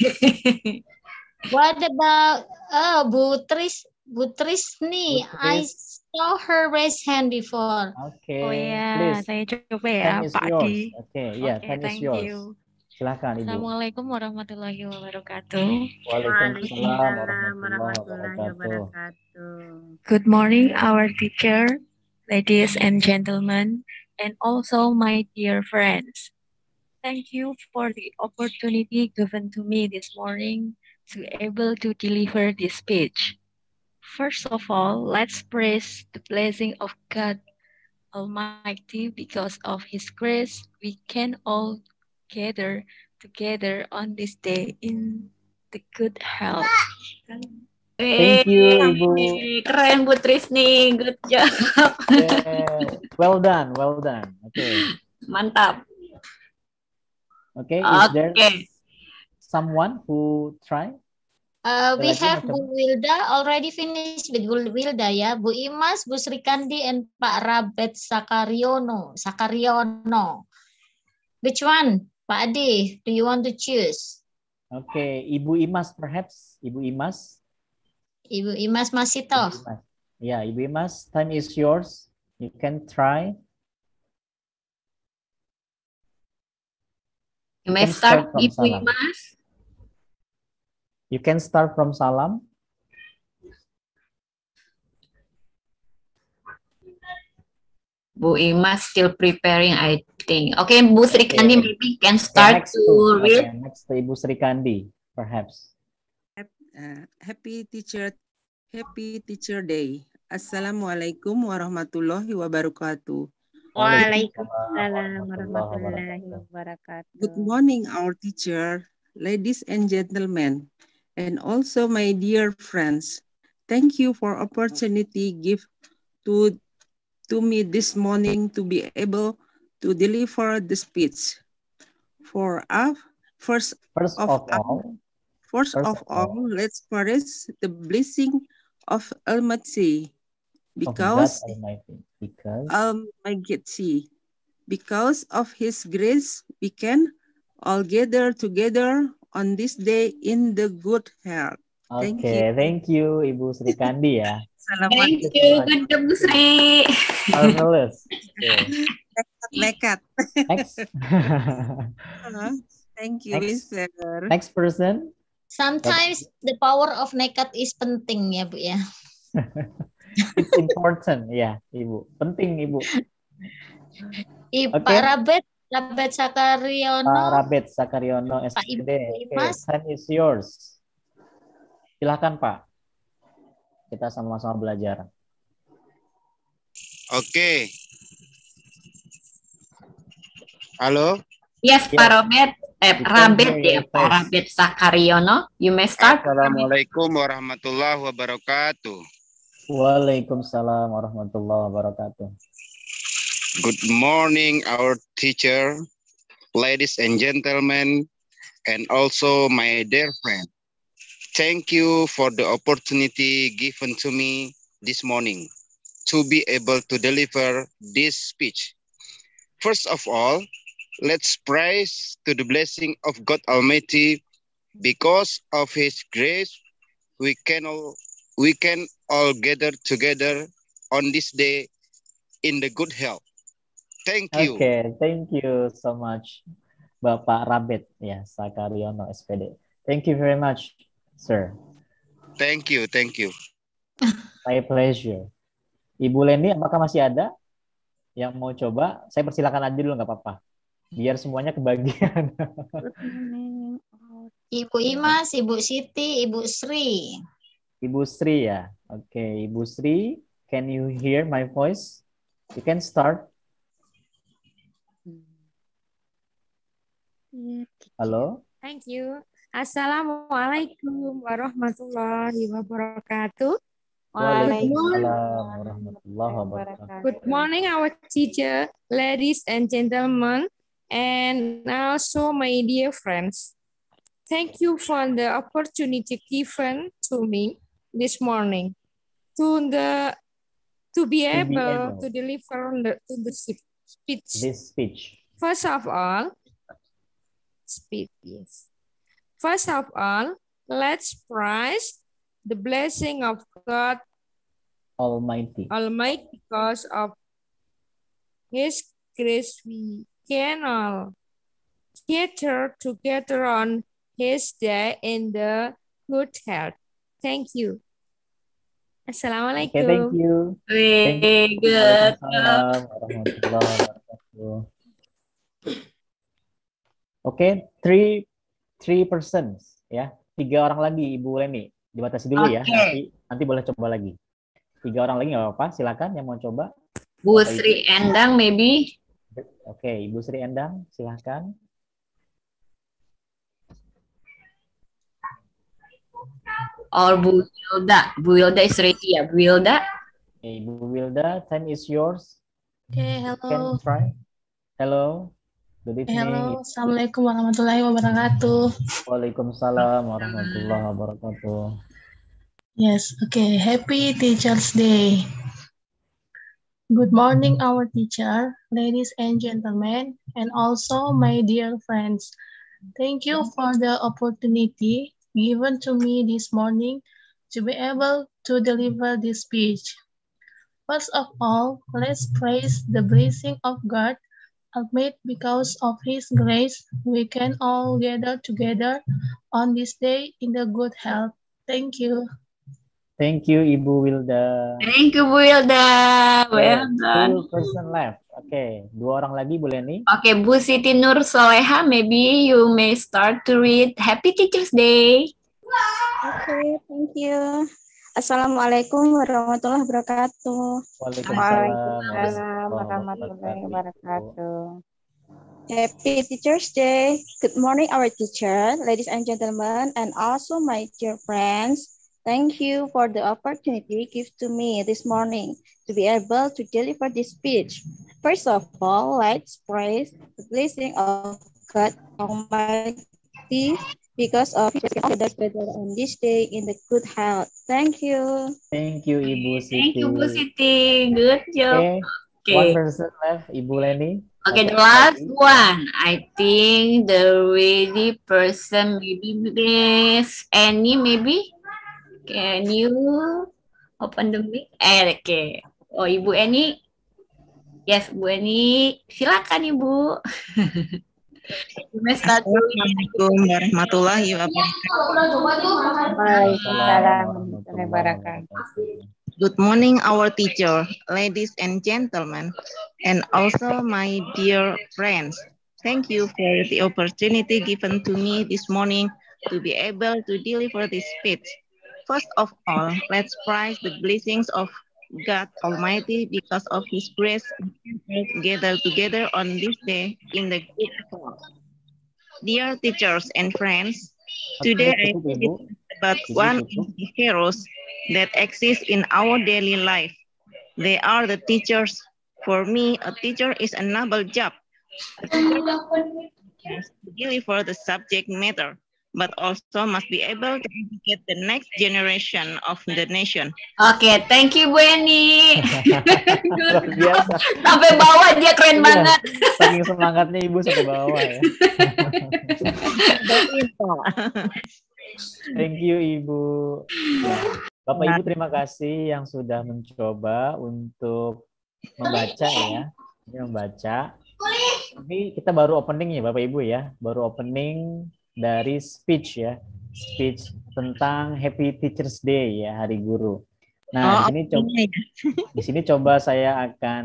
What about oh Bu Tris Bu Trisni? Bu I Tris. saw her raise hand before. Oke, Oh ya, please. saya coba ya, Time is Pak yours. Adi. Oke, ya, Oke, time is thank yours. you. Silakan Ibu. Assalamualaikum warahmatullahi wabarakatuh. Waalaikumsalam warahmatullahi wabarakatuh. Good morning, our teacher, ladies and gentlemen, and also my dear friends. Thank you for the opportunity given to me this morning to able to deliver this speech. First of all, let's praise the blessing of God Almighty. Because of His grace, we can all gather together on this day in the good health. Thank you, Ibu. Keren Bu Trisni, good job. Yeah. Well done, well done. Okay. Mantap. Okay, is there Oke. someone who try? Uh, we Lagi have macam- Bu Wilda already finished with Bu Wilda ya. Bu Imas, Bu Sri Kandi, and Pak Rabet Sakariono. Sakariono. Which one? Pak Adi, do you want to choose? Okay, Ibu Imas perhaps. Ibu Imas. Ibu Imas masih toh? Ibu Imas. Yeah, Ibu Imas, time is yours. You can try. You may can start, from Ibu salam. Imas. You can start from salam. Bu Imas still preparing, I think. Okay, Bu Sri Kandi, Okay. maybe can start Okay, next to to, read. okay, next to Ibu Sri Kandi, perhaps. Uh, happy teacher, happy teacher day. Assalamualaikum warahmatullahi wabarakatuh. Waalaikumsalam warahmatullahi wabarakatuh. Good morning, our teacher, ladies and gentlemen, and also my dear friends. Thank you for opportunity give to to me this morning to be able to deliver the speech. For us, first, First of, of all, first, first of of all, all, let's praise the blessing of Almighty, of God because Almighty, because Almighty, because of His grace, we can all gather together on this day in the good health. Thank you. okay, thank you Ibu Sri Kandi ya. Thank you, good job, Bu Sri. Marvelous. Okay. Nekat. Next. Thank you, Next. Mister Next person. Sometimes the power of nekat is penting ya Bu ya. It's important, ya Ibu. Penting Ibu. I, Oke. Pak Rabet, Rabet Sakaryono. Pak Rabet Sakaryono S Pak P D. Ibu Oke, Imas. time is yours. Silakan Pak. Kita sama-sama belajar. Oke. Halo. Yes, Pak Robert. Eh, You can Rabet hear ya, your Pak voice. Rabet Sakaryono. You may start. Assalamualaikum warahmatullahi wabarakatuh. Waalaikumsalam warahmatullahi wabarakatuh. Good morning, our teacher, ladies and gentlemen, and also my dear friend. Thank you for the opportunity given to me this morning to be able to deliver this speech. First of all, let's praise to the blessing of God Almighty. Because of His grace, we can all we can all gather together on this day in the good health. Thank you. Okay, thank you so much, Bapak Rabet ya Sakaryono S P D. Thank you very much, sir. Thank you, thank you. My pleasure. Ibu Leni, apakah masih ada yang mau coba? Saya persilakan aja dulu, nggak apa-apa. Biar semuanya kebagian. Ibu Imas, Ibu Siti, Ibu Sri. Ibu Sri ya. Oke, okay. Ibu Sri, can you hear my voice? You can start. Halo. Thank you. Assalamualaikum warahmatullahi wabarakatuh. Waalaikumsalam warahmatullahi wabarakatuh. Good morning, our teacher, ladies and gentlemen, and also my dear friends. Thank you for the opportunity given to me this morning to the to be To be able able. to deliver the, to the speech. This speech. First of all, speech, yes. First of all, let's praise the blessing of God Almighty. Almighty, because of His grace we can all gather together on His day in the good health. Thank you. Assalamualaikum. Okay, thank you. Thank Very you. good. Waalaikumsalam warahmatullahi wabarakatuh. Oke, okay, three three persons ya, tiga orang lagi Ibu Leni, dibatasi dulu ya. Okay. Nanti nanti boleh coba lagi. Tiga orang lagi nggak apa-apa, silakan yang mau coba. Bu Bapak Sri Ibu. Endang, maybe. Oke, okay, Ibu Sri Endang, silakan. Or Bu Wilda. Bu Wilda is ready ya, Bu Wilda. Okay, Ibu Wilda, time is yours. Okay, You hello. can try. Hello. Good evening. Hello, Assalamualaikum warahmatullahi wabarakatuh. Waalaikumsalam warahmatullahi wabarakatuh. Yes, okay. Happy Teacher's Day. Good morning, our teacher, ladies and gentlemen, and also my dear friends. Thank you for the opportunity given to me this morning to be able to deliver this speech. First of all, let's praise the blessing of God, albeit because of His grace, we can all gather together on this day in the good health. Thank you. Thank you, Ibu Wilda. Thank you, Bu Wilda. Well Okay, done. two person left. Oke, okay, dua orang lagi, Bu Leni. Oke, okay, Bu Siti Nur Soleha, maybe you may start to read Happy Teacher's Day. Okay, thank you. Assalamualaikum warahmatullahi wabarakatuh. Waalaikumsalam warahmatullahi wabarakatuh. Happy Teacher's Day. Good morning, our teacher, ladies and gentlemen, and also my dear friends. Thank you for the opportunity given to me this morning to be able to deliver this speech. First of all, let's praise the blessing of God Almighty because of His grace together on this day in the good health. Thank you. Thank you, Ibu Siti. Thank you, Bu Siti. Good job. Okay, Okay. one person left, Ibu Leni. Okay, the last one. I think the ready person maybe Miss Annie, maybe. Can you open the mic? Eh, okay. Oh, Ibu Eni. Yes, Bu Eni. Silakan, Ibu. Assalamualaikum warahmatullahi wabarakatuh. Waalaikumsalam warahmatullahi wabarakatuh. Good morning, our teacher, ladies and gentlemen, and also my dear friends. Thank you for the opportunity given to me this morning to be able to deliver this speech. First of all, let's praise the blessings of God Almighty because of His grace gather together on this day in the good health. Dear teachers and friends, today I will talk about one of the heroes that exist in our daily life. They are the teachers. For me, a teacher is a noble job. A teacher has to deliver the subject matter, but also must be able to educate the next generation of the nation. Oke, okay, thank you Bu Eni. Luar biasa. Sampai bawah dia keren Iya, banget. Saking semangatnya Ibu sampai bawah ya. Thank you Ibu. Ya, Bapak Ibu terima kasih yang sudah mencoba untuk membaca ya. Ini membaca. Ini kita baru opening ya Bapak Ibu ya. Baru opening dari speech ya, speech tentang Happy Teacher's Day ya, Hari Guru. Nah, oh, di sini coba, di sini coba saya akan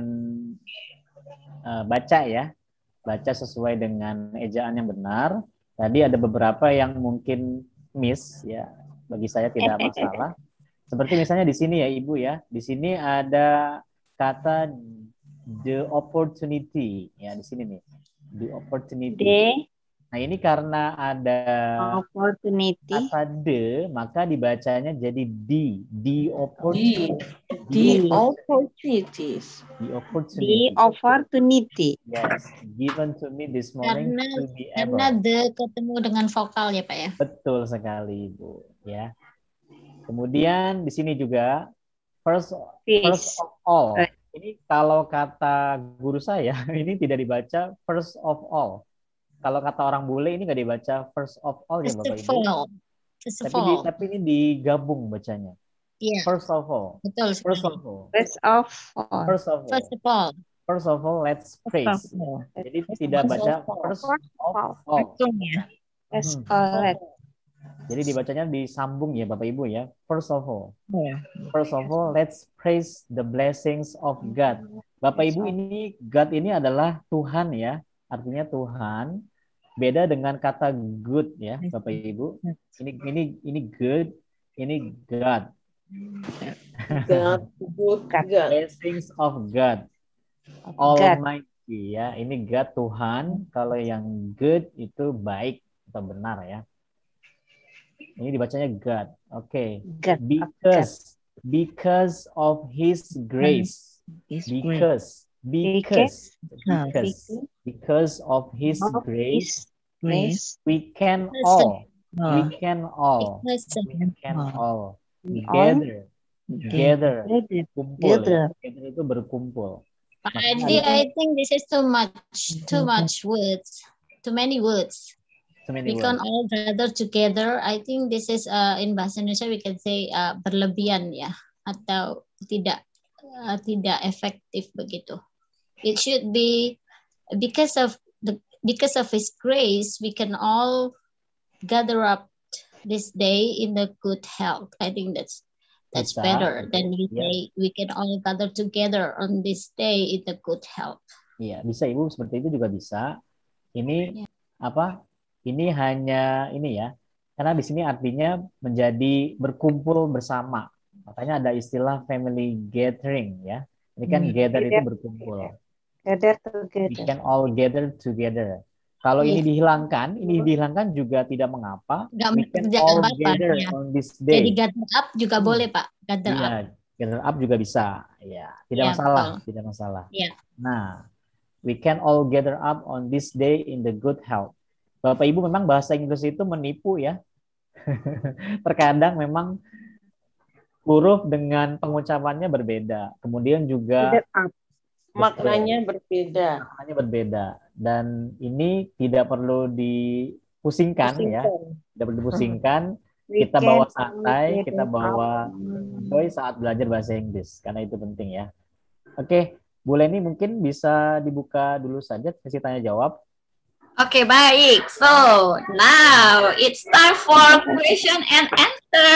uh, baca ya, baca sesuai dengan ejaan yang benar. Tadi ada beberapa yang mungkin miss ya, bagi saya tidak masalah. Seperti misalnya di sini ya Ibu ya, di sini ada kata the opportunity ya, di sini nih, the opportunity. The. Nah ini karena ada opportunity kata the, maka dibacanya jadi di, the opportunity. The opportunities. The opportunity. The opportunity. Yes, given to me this morning Karena, to be able. karena the ketemu dengan vokal ya Pak ya. Betul sekali Ibu. Ya. Kemudian di sini juga first, first of all. Ini kalau kata guru saya ini tidak dibaca first of all. Kalau kata orang bule ini nggak dibaca first of all ya Bapak Ibu. First of Tapi, di, all. tapi ini digabung bacanya. Yeah. First of all. Betul. First of all. First of all. First of all. First of all. First of all, let's praise. Jadi tidak baca first of all. First of all. Jadi dibacanya disambung ya Bapak Ibu ya. First of all. First of all, let's praise the blessings of God. Bapak Ibu ini God ini adalah Tuhan ya. Artinya Tuhan. Beda dengan kata good ya Bapak Ibu. Ini ini ini good, ini God. God, good, God. Blessings of God. Almighty ya. Ini God Tuhan. Kalau yang good itu baik atau benar ya. Ini dibacanya God. Oke. Okay. Because because of His grace. Because because because because of His grace, we can all we can all we can all gather Gather, Gather. kumpul ya. Gather. Gather itu berkumpul. Pak Makanya Adi, ada I think this is too much, too much words, too many words. so many We can words. all gather together. I think this is uh, in bahasa Indonesia we can say uh, berlebihan ya, atau tidak uh, tidak efektif begitu. It should be because of the because of His grace we can all gather up this day in the good health. I think that's that's Bisa, better than we ya. say we can all gather together on this day in the good health. Iya, bisa Ibu, seperti itu juga bisa. Ini apa? Ini hanya ini ya. Karena di sini artinya menjadi berkumpul bersama. Makanya ada istilah family gathering ya. Ini kan Hmm. gather itu berkumpul. Gather We together. can all gather together. Kalau ini Iya. dihilangkan, ini dihilangkan juga tidak mengapa. Nggak We can tidak all apa-apa gather ya. on this Jadi day. gather up juga Hmm. boleh Pak, gather up. Iya, gather up juga bisa. Ya, tidak Iya, masalah, betul. tidak masalah. Iya. Nah, we can all gather up on this day in the good health. Bapak Ibu memang bahasa Inggris itu menipu ya. Terkadang memang huruf dengan pengucapannya berbeda. Kemudian juga Gather up. Maknanya berbeda. maknanya berbeda. Dan ini tidak perlu dipusingkan ya. Pusingkan. Tidak perlu dipusingkan. We Kita can bawa all santai, kita gather bawa up. enjoy saat belajar bahasa Inggris. Karena itu penting ya. Oke, Bu Leni mungkin bisa dibuka dulu saja sesi tanya jawab. Oke, baik. So, now it's time for question and answer.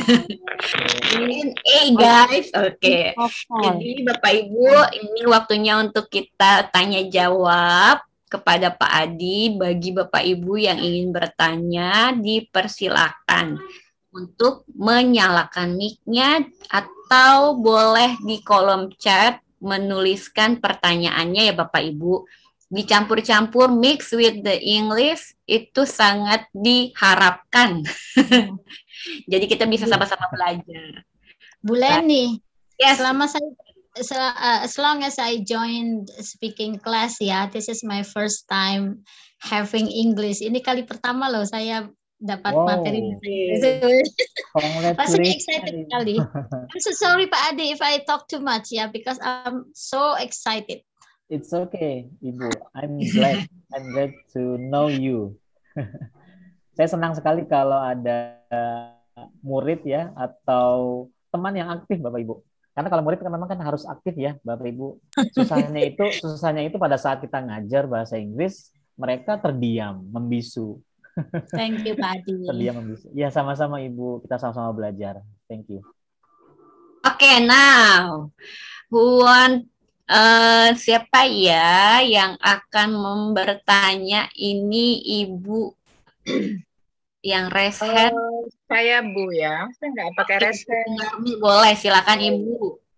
Q and A, guys. Oke. Jadi, Bapak Ibu, ini waktunya untuk kita tanya jawab kepada Pak Adi. Bagi Bapak Ibu yang ingin bertanya, dipersilakan untuk menyalakan mic-nya atau boleh di kolom chat menuliskan pertanyaannya ya Bapak Ibu. Dicampur-campur mix with the English itu sangat diharapkan. Jadi kita bisa sama-sama belajar. Bu Leni, Yes. selama saya so, uh, as long as I joined speaking class ya, this is my first time having English. Ini kali pertama loh saya dapat Wow. materi bahasa Inggris. Rasanya Congratulations. excited sekali. I'm so sorry Pak Adi if I talk too much ya, because I'm so excited. It's okay, Ibu. I'm glad. I'm glad to know you. Saya senang sekali kalau ada murid ya atau teman yang aktif Bapak Ibu. Karena kalau murid kan memang kan harus aktif ya Bapak Ibu. Susahnya itu susahnya itu pada saat kita ngajar bahasa Inggris, mereka terdiam, membisu. Thank you Pak Adi. Terdiam, membisu. Ya sama-sama Ibu, kita sama-sama belajar. Thank you. Oke, now who want Uh, siapa ya yang akan bertanya? Ini Ibu yang raise hand. Uh, saya Bu ya, saya nggak pakai raise hand. Boleh, silakan Ibu.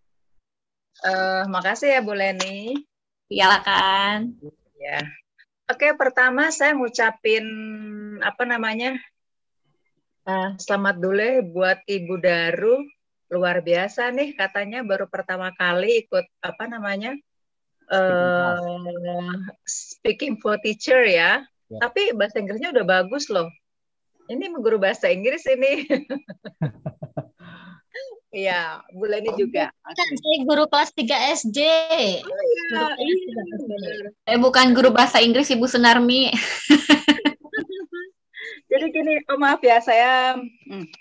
Uh, makasih ya Bu Leni. Silakan. Ya. Oke, pertama saya ngucapin apa namanya? Uh, selamat dulu ya buat Ibu Daru. Luar biasa nih, katanya baru pertama kali ikut apa namanya uh, speaking for teacher ya. ya. Tapi bahasa Inggrisnya udah bagus loh. Ini guru bahasa Inggris ini. Iya, Bu Leni juga. Kan saya guru kelas tiga S D. Oh, iya, iya. Saya bukan guru bahasa Inggris, Ibu Sunarmi. Jadi gini, oh maaf ya saya. Hmm.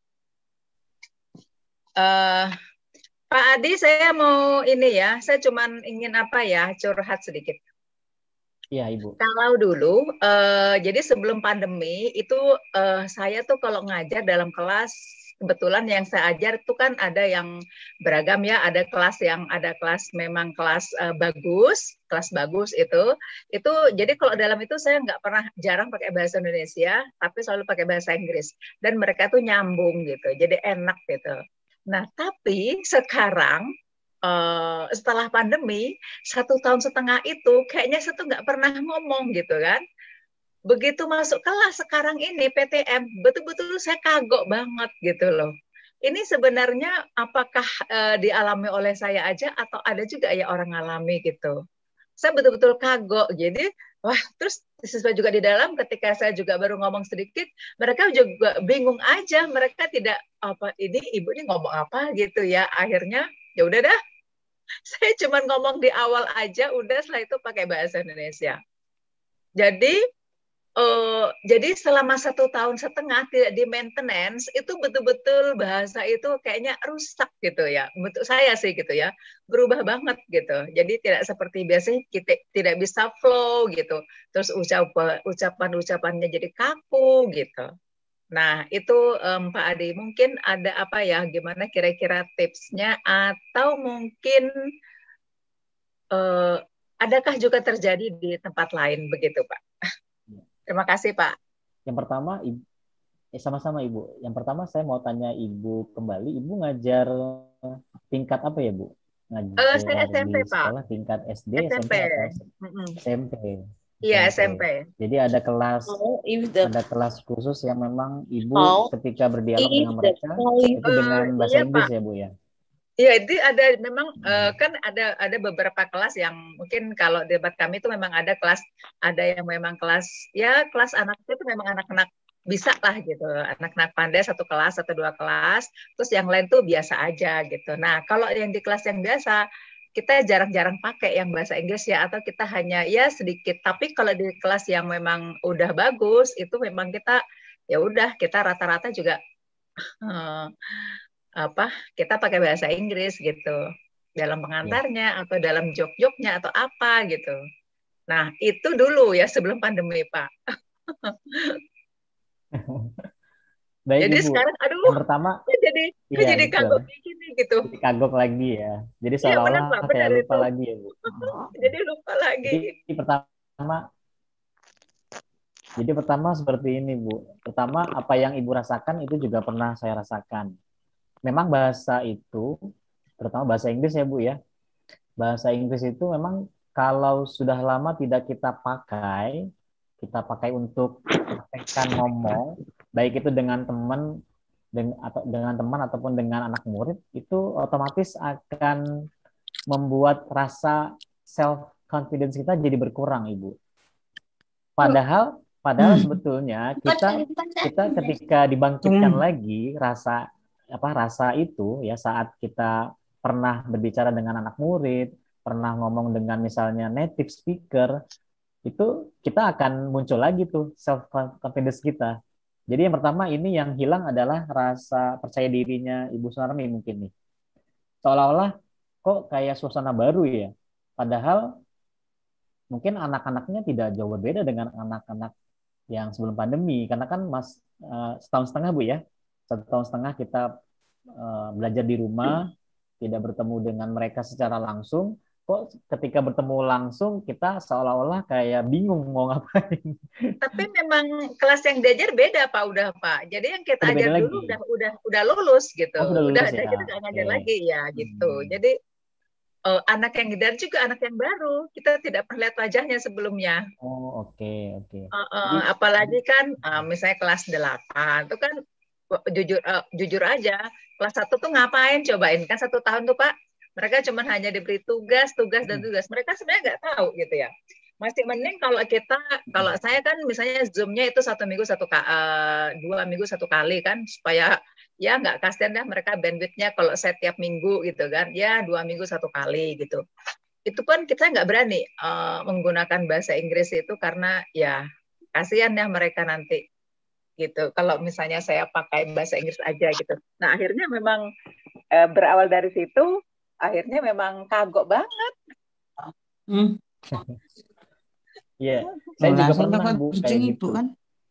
Uh, Pak Adi, saya mau ini ya, saya cuman ingin apa ya, curhat sedikit. Iya, Ibu. Kalau dulu, uh, jadi sebelum pandemi itu uh, saya tuh kalau ngajar dalam kelas, kebetulan yang saya ajar itu kan ada yang beragam ya, ada kelas yang ada kelas memang kelas uh, bagus, kelas bagus itu, itu jadi kalau dalam itu saya nggak pernah jarang pakai bahasa Indonesia, tapi selalu pakai bahasa Inggris dan mereka tuh nyambung gitu, jadi enak gitu. Nah, tapi sekarang uh, setelah pandemi, satu tahun setengah itu kayaknya saya tuh nggak pernah ngomong gitu kan. Begitu masuk kelas sekarang ini P T M, betul-betul saya kagok banget gitu loh. Ini sebenarnya apakah uh, dialami oleh saya aja atau ada juga ya orang ngalami gitu. Saya betul-betul kagok. Jadi, wah terus siswa juga di dalam, ketika saya juga baru ngomong sedikit, mereka juga bingung aja, mereka tidak apa ini ibu ini ngomong apa gitu ya. Akhirnya ya udah dah, saya cuma ngomong di awal aja, udah setelah itu pakai bahasa Indonesia. Jadi uh, jadi selama satu tahun setengah tidak di maintenance, itu betul-betul bahasa itu kayaknya rusak gitu ya. Untuk saya sih gitu ya, berubah banget gitu. Jadi tidak seperti biasanya, kita tidak bisa flow gitu. Terus ucapan ucapan-ucapannya jadi kaku gitu. Nah itu um, Pak Adi, mungkin ada apa ya, gimana kira-kira tipsnya, atau mungkin uh, adakah juga terjadi di tempat lain begitu Pak? Terima kasih Pak. Yang pertama, eh, sama-sama Ibu. Yang pertama saya mau tanya Ibu kembali, Ibu ngajar tingkat apa ya Bu? Ngajar uh, saya S M P di Pak. sekolah tingkat S D, S M P, atau S M P? Iya S M P. Jadi ada kelas Oh, if the ada kelas khusus yang memang Ibu oh, ketika berdialog if dengan the mereka calling itu dengan Uh, bahasa iya Inggris Pak. ya Bu ya? Iya, itu ada memang uh, kan ada ada beberapa kelas yang mungkin kalau debat kami itu memang ada kelas, ada yang memang kelas ya kelas anak itu memang anak-anak bisa lah gitu, anak-anak pandai satu kelas atau dua kelas, terus yang lain tuh biasa aja gitu. Nah kalau yang di kelas yang biasa kita jarang-jarang pakai yang bahasa Inggris ya, atau kita hanya ya sedikit. Tapi kalau di kelas yang memang udah bagus itu memang kita ya udah kita rata-rata juga uh, apa kita pakai bahasa Inggris gitu dalam pengantarnya atau dalam jok-joknya atau apa gitu. Nah itu dulu ya sebelum pandemi Pak. Baik Jadi Ibu. sekarang aduh Yang pertama, jadi iya jadi betul. kagok gini gitu. Jadi kagok lagi ya. Jadi Iya benar seolah-olah Pak, kayak benar lupa itu. lagi ya Bu. Jadi lupa lagi. Jadi pertama, jadi pertama seperti ini Bu. Pertama apa yang Ibu rasakan itu juga pernah saya rasakan. Memang bahasa itu, terutama bahasa Inggris ya Bu ya. Bahasa Inggris itu memang kalau sudah lama tidak kita pakai, kita pakai untuk praktekkan ngomong, baik itu dengan teman dengan atau dengan teman ataupun dengan anak murid, itu otomatis akan membuat rasa self confidence kita jadi berkurang, Ibu. Padahal padahal sebetulnya kita kita ketika dibangkitkan lagi rasa apa rasa itu ya saat kita pernah berbicara dengan anak murid, pernah ngomong dengan misalnya native speaker, itu kita akan muncul lagi tuh self confidence kita. Jadi yang pertama ini yang hilang adalah rasa percaya dirinya Ibu Sunarmi mungkin nih. Seolah-olah kok kayak suasana baru ya. Padahal mungkin anak-anaknya tidak jauh berbeda dengan anak-anak yang sebelum pandemi. Karena kan mas uh, setahun setengah Bu ya. Satu tahun setengah kita uh, belajar di rumah, tidak bertemu dengan mereka secara langsung. Kok ketika bertemu langsung kita seolah-olah kayak bingung mau ngapain. Tapi memang kelas yang diajar beda Pak, udah Pak. Jadi yang kita Beda ajar dulu udah udah udah lulus gitu. Oh, sudah lulus udah ya? kita nggak ngajar Oke. lagi ya gitu. Hmm. Jadi uh, anak yang diajar juga anak yang baru. Kita tidak pernah lihat wajahnya sebelumnya. Oh, oke, oke. Uh, uh, apalagi kan uh, misalnya kelas delapan itu kan jujur uh, jujur aja kelas satu tuh ngapain cobain kan satu tahun tuh Pak. Mereka cuma hanya diberi tugas, tugas dan tugas. Mereka sebenarnya nggak tahu gitu ya. Masih mending kalau kita, kalau saya kan misalnya Zoom-nya itu satu minggu satu uh, dua minggu satu kali kan supaya ya nggak kasihan ya mereka bandwidth-nya kalau saya tiap minggu gitu kan ya dua minggu satu kali gitu. Itu pun kita nggak berani uh, menggunakan bahasa Inggris itu karena ya kasihan ya mereka nanti gitu. Kalau misalnya saya pakai bahasa Inggris aja gitu. Nah akhirnya memang uh, berawal dari situ. Akhirnya memang kagok banget. Hmm. Iya, saya juga Langsung pernah dapat Bu kayak kucing gitu. itu kan.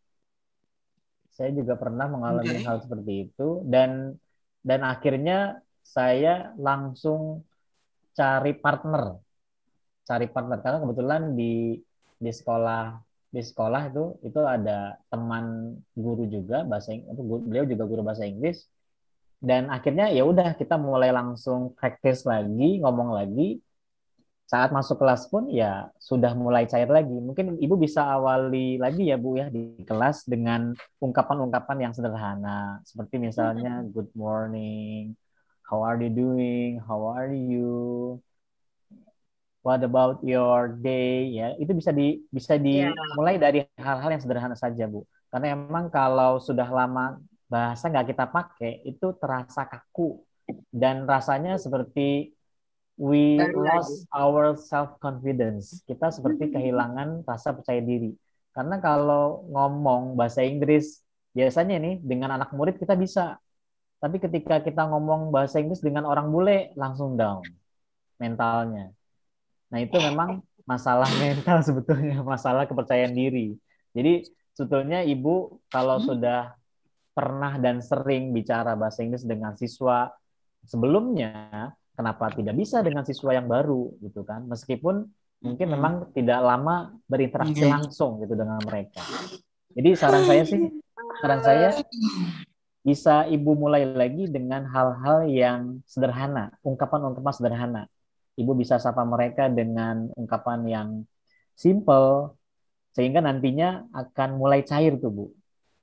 Saya juga pernah mengalami Oke. hal seperti itu dan dan akhirnya saya langsung cari partner, cari partner karena kebetulan di di sekolah di sekolah itu itu ada teman guru juga bahasa Inggris, beliau juga guru bahasa Inggris. Dan akhirnya ya udah kita mulai langsung practice lagi, ngomong lagi. Saat masuk kelas pun ya sudah mulai cair lagi. Mungkin Ibu bisa awali lagi ya Bu ya di kelas dengan ungkapan-ungkapan yang sederhana. Seperti misalnya good morning, how are you doing, how are you. what about your day, ya itu bisa di bisa dimulai dari hal-hal yang sederhana saja, Bu. Karena emang kalau sudah lama bahasa nggak kita pakai itu terasa kaku dan rasanya seperti we lost our self confidence. Kita seperti kehilangan rasa percaya diri. Karena kalau ngomong bahasa Inggris biasanya nih dengan anak murid kita bisa, tapi ketika kita ngomong bahasa Inggris dengan orang bule langsung down mentalnya. Nah, itu memang masalah mental sebetulnya, masalah kepercayaan diri. Jadi, sebetulnya Ibu kalau sudah pernah dan sering bicara bahasa Inggris dengan siswa sebelumnya, kenapa tidak bisa dengan siswa yang baru gitu kan? Meskipun mungkin memang tidak lama berinteraksi langsung gitu dengan mereka. Jadi, saran saya sih, saran saya bisa Ibu mulai lagi dengan hal-hal yang sederhana, ungkapan-ungkapan sederhana. Ibu bisa sapa mereka dengan ungkapan yang simple, sehingga nantinya akan mulai cair tuh, Bu.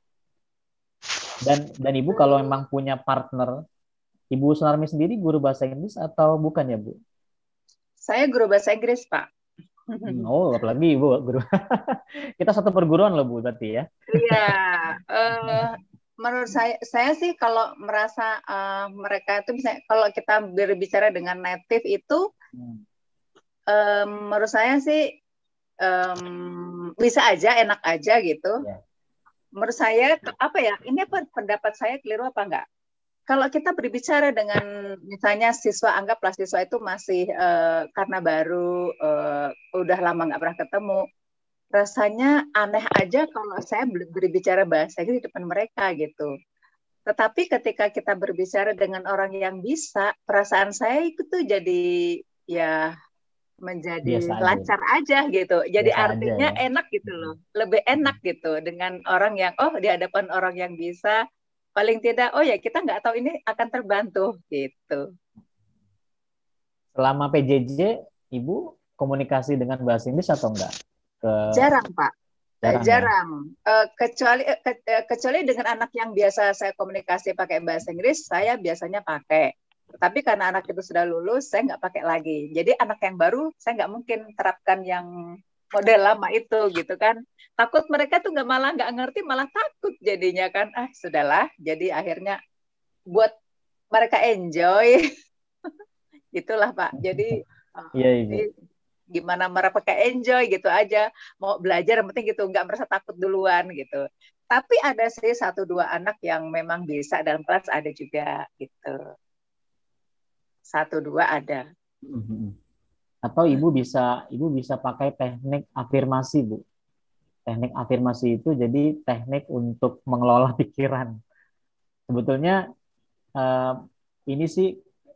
Dan dan Ibu kalau memang punya partner, Ibu Sunarmi sendiri guru bahasa Inggris atau bukan ya, Bu? Saya guru bahasa Inggris, Pak. Oh, apalagi Ibu guru. Kita satu perguruan loh, Bu, berarti ya. Iya. Uh, menurut saya, saya sih kalau merasa uh, mereka itu misalnya kalau kita berbicara dengan native itu, hmm. um, menurut saya sih um, bisa aja, enak aja gitu. Yeah. Menurut saya apa ya? Ini apa pendapat saya keliru apa enggak? Kalau kita berbicara dengan misalnya siswa, anggaplah siswa itu masih uh, karena baru uh, udah lama nggak pernah ketemu. Rasanya aneh aja kalau saya berbicara bahasa Inggris di depan mereka gitu. Tetapi ketika kita berbicara dengan orang yang bisa, perasaan saya itu tuh jadi ya menjadi biasa lancar aja. aja gitu. Jadi biasa artinya aja, ya. Enak gitu loh. Lebih enak gitu dengan orang yang oh di hadapan orang yang bisa, paling tidak oh ya kita nggak tahu ini akan terbantu gitu. Selama P J J, Ibu komunikasi dengan bahasa Inggris atau enggak? Ke... Jarang, Pak. Jarang. Jarang. Ya? Uh, kecuali uh, ke, uh, kecuali dengan anak yang biasa saya komunikasi pakai bahasa Inggris, saya biasanya pakai. Tapi karena anak itu sudah lulus, saya nggak pakai lagi. Jadi anak yang baru, saya nggak mungkin terapkan yang model lama itu, gitu kan. Takut mereka tuh nggak malah nggak ngerti, malah takut jadinya kan. Ah, sudahlah. Jadi akhirnya buat mereka enjoy. Itulah, Pak. Jadi, uh, iya, Ibu. Jadi gimana mereka enjoy gitu aja, mau belajar yang penting gitu, nggak merasa takut duluan gitu. Tapi ada sih satu dua anak yang memang bisa dalam kelas, ada juga gitu. Satu dua ada. Atau Ibu bisa Ibu bisa pakai teknik afirmasi, Bu. Teknik afirmasi itu jadi teknik untuk mengelola pikiran. Sebetulnya uh, ini sih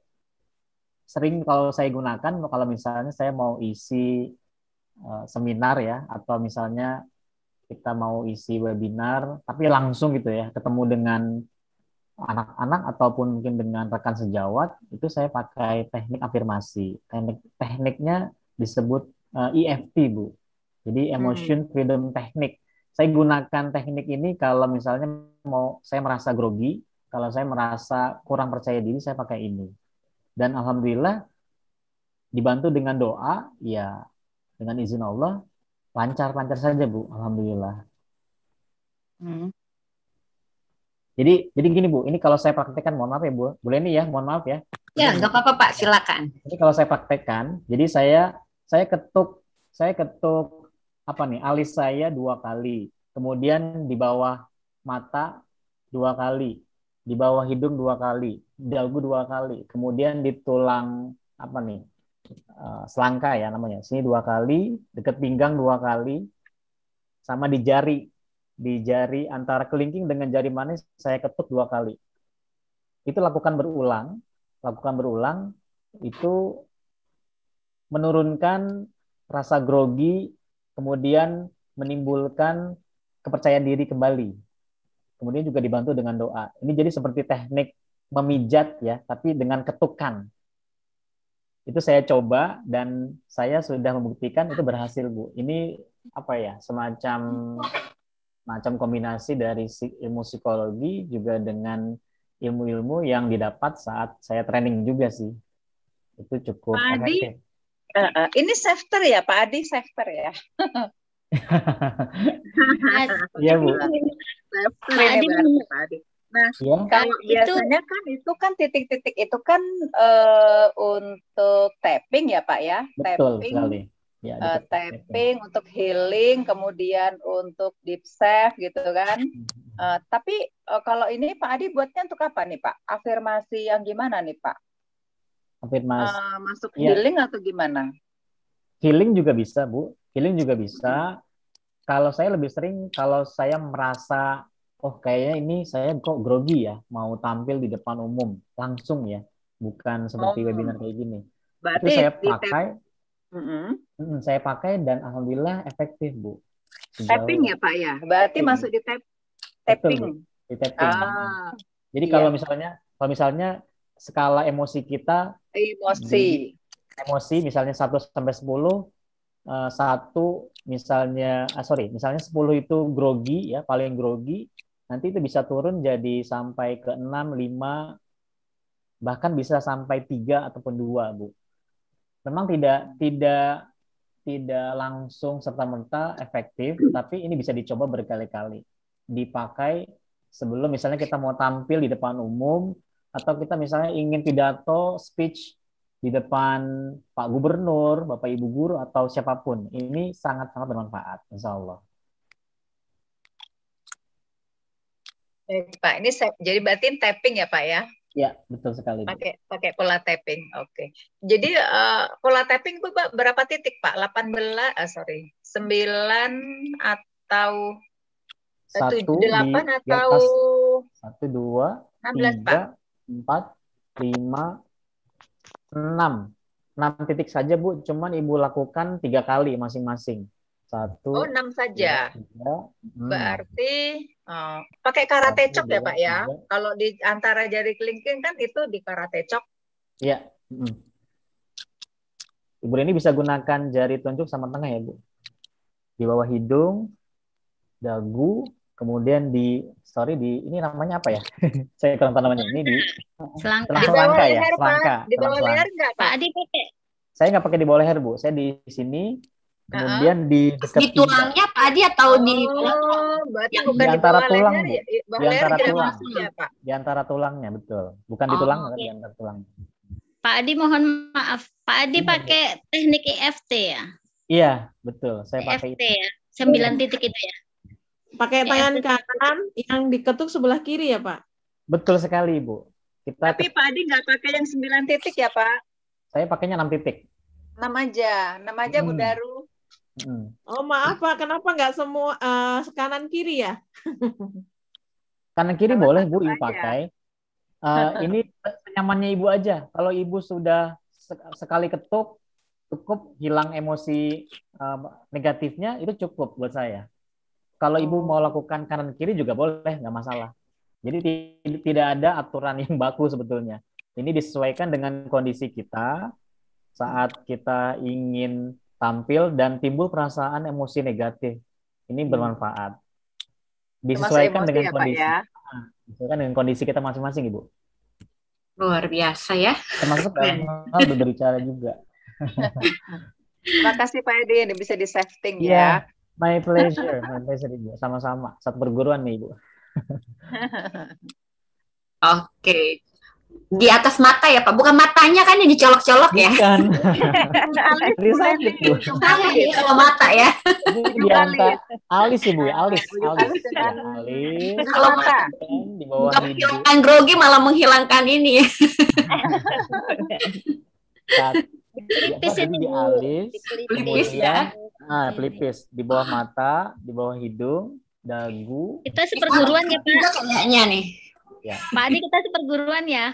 sering kalau saya gunakan kalau misalnya saya mau isi uh, seminar ya, atau misalnya kita mau isi webinar tapi langsung gitu ya, ketemu dengan anak-anak ataupun mungkin dengan rekan sejawat, itu saya pakai teknik afirmasi. Teknik tekniknya disebut uh, E F T, Bu. Jadi Emotion Freedom Technique. Saya gunakan teknik ini kalau misalnya mau saya merasa grogi, kalau saya merasa kurang percaya diri, saya pakai ini. Dan alhamdulillah dibantu dengan doa, ya dengan izin Allah lancar-lancar saja, Bu. Alhamdulillah. Hmm. Jadi jadi gini, Bu, ini kalau saya praktekkan, mohon maaf ya, Bu. Boleh nih ya, mohon maaf ya. Ya, nggak apa-apa, Pak, silakan. Ini kalau saya praktekkan, jadi saya saya ketuk saya ketuk apa nih, alis saya dua kali, kemudian di bawah mata dua kali, di bawah hidung dua kali, dagu dua kali, kemudian di tulang apa nih uh, selangka ya namanya, sini dua kali, dekat pinggang dua kali, sama di jari di jari antara kelingking dengan jari manis saya ketuk dua kali. Itu lakukan berulang, lakukan berulang, itu menurunkan rasa grogi, kemudian menimbulkan kepercayaan diri kembali. Kemudian juga dibantu dengan doa. Ini jadi seperti teknik memijat ya, tapi dengan ketukan. Itu saya coba dan saya sudah membuktikan itu berhasil, Bu. Ini apa ya, semacam macam kombinasi dari ilmu psikologi juga dengan ilmu-ilmu yang didapat saat saya training juga sih. Itu cukup Pak Adi, efektif. Uh, uh, ini safter ya, Pak Adi, safter ya. Iya, Bu. Safter ini berarti, Pak Adi. Nah, Ya. kalau Itu biasanya kan itu kan titik-titik itu kan uh, untuk tapping ya, Pak ya. Betul Tapping, sekali. Ya, uh, di- tapping untuk healing, kemudian untuk deep safe gitu kan. Uh, tapi uh, kalau ini Pak Adi buatnya untuk apa nih, Pak? Afirmasi yang gimana nih, Pak? Afirmasi. Uh, masuk Ya, healing atau gimana? healing juga bisa, Bu. Healing juga bisa. Kalau saya lebih sering, kalau saya merasa, oh kayaknya ini saya kok grogi ya, mau tampil di depan umum, langsung ya. Bukan seperti Oh, webinar kayak gini. Itu berarti saya di tap, pakai, mm-mm. mm, saya pakai dan alhamdulillah efektif, Bu. tapping Sejauh ya, Pak ya. Berarti tapping. masuk di tap, Betul, Bu. tapping. Di tapping. Ah, Jadi iya. kalau misalnya, kalau misalnya skala emosi kita Emosi. di emosi misalnya satu sampai sepuluh, eh, satu misalnya ah, sorry misalnya sepuluh itu grogi ya, paling grogi, nanti itu bisa turun jadi sampai ke enam, lima, bahkan bisa sampai tiga ataupun dua, Bu. Memang tidak tidak tidak langsung serta-merta efektif, tapi ini bisa dicoba berkali-kali, dipakai sebelum misalnya kita mau tampil di depan umum, atau kita misalnya ingin pidato speech di depan Pak Gubernur, Bapak Ibu Guru, atau siapapun. Ini sangat-sangat bermanfaat, insya Allah. Baik, Pak, ini saya, jadi berarti tapping ya, Pak ya? Ya, betul sekali, Bu. Pakai pakai pola tapping. Oke. Jadi uh, pola tapping itu Pak berapa titik, Pak? delapan belas, ah, sorry. sembilan atau Satu tujuh, di, delapan di atau atas satu, dua, enam belas, Pak? tiga, empat, lima, enam. Enam titik saja, Bu. Cuman Ibu lakukan tiga kali masing-masing. Satu, Oh, enam saja. dua, tiga. Hmm. Berarti oh, pakai karate Satu, chop ya, dua, Pak ya? tiga. Kalau di antara jari kelingking kan itu di karate chop. Iya. Hmm. Ibu ini bisa gunakan jari telunjuk sama tengah ya, Bu. Di bawah hidung, dagu, kemudian di sorry di ini namanya apa ya? Saya kurang tahu namanya. Ini di selangka. tulang Di bawah selangka ya, leher, selangka, Pak. Di tulang bawah selangka. leher enggak, Pak Pak? Adi pakai. Saya nggak pakai di bawah leher, Bu. Saya di sini, Uh-uh. kemudian di dekat Di tulangnya Pak Adi atau di Oh, berarti yang bukan di di antara bawah tulang, leher Bu. ya? Di bawah Di leher antara tidak tulang. masuk ya, Pak? Di antara tulangnya, betul. Bukan di Oh, tulang, oke. di antara tulang. Pak Adi mohon maaf. Pak Adi Benar, Bu. pakai teknik E F T ya? Iya, betul. Saya pakai E F T itu. ya? Sembilan titik itu ya? Pakai tangan E F T. kanan yang diketuk sebelah kiri ya, Pak? Betul sekali, Bu. Kita Tapi Pak Adi nggak pakai yang sembilan titik ya, Pak? saya pakainya enam titik. Enam aja, enam aja Bu Hmm. Daru. Hmm. Oh, maaf, Pak. Kenapa nggak semua eh, kanan kiri ya? Kanan kiri Salah boleh, satu Bu, Ibu aja. pakai. Eh, ini senyamannya Ibu aja. Kalau Ibu sudah sek- sekali ketuk, cukup hilang emosi eh, negatifnya, itu cukup buat saya. Kalau Ibu mau Oh. lakukan kanan kiri juga boleh, nggak masalah. Jadi ti- tidak ada aturan yang baku sebetulnya. Ini disesuaikan dengan kondisi kita saat kita ingin tampil dan timbul perasaan emosi negatif. Ini Hmm. bermanfaat. Termasuk Disesuaikan emosi dengan ya, Pak kondisi. ya? Ah, disesuaikan dengan kondisi kita masing-masing, Ibu. luar biasa ya. Termasuk dalam hal berbicara juga. Terima kasih Pak Edi, ini bisa di safting Iya, ya. my pleasure, my pleasure, Ibu. Sama-sama, satu perguruan nih, Ibu. Oke. Di atas mata ya Pak, bukan matanya kan yang dicolok-colok ya? Bukan. Alis, Jadi sakit, Bu. Salah ya kalau mata ya. Ini di antara alis, Ibu, ya, alis, Ujung alis, alis ya, dengan alis, Kalau mata. dan di bawah nggak hidung. menghilangkan grogi malah menghilangkan ini. Saat, di, apa, Pelipis jadi itu di Bu. alis, Pelipis ya. kemudian ah, pelipis di bawah mata, di bawah hidung, dagu. Kita seperguruan ya Juga Pak. kayaknya nih. Ya, Pak Adi kita seperguruan ya.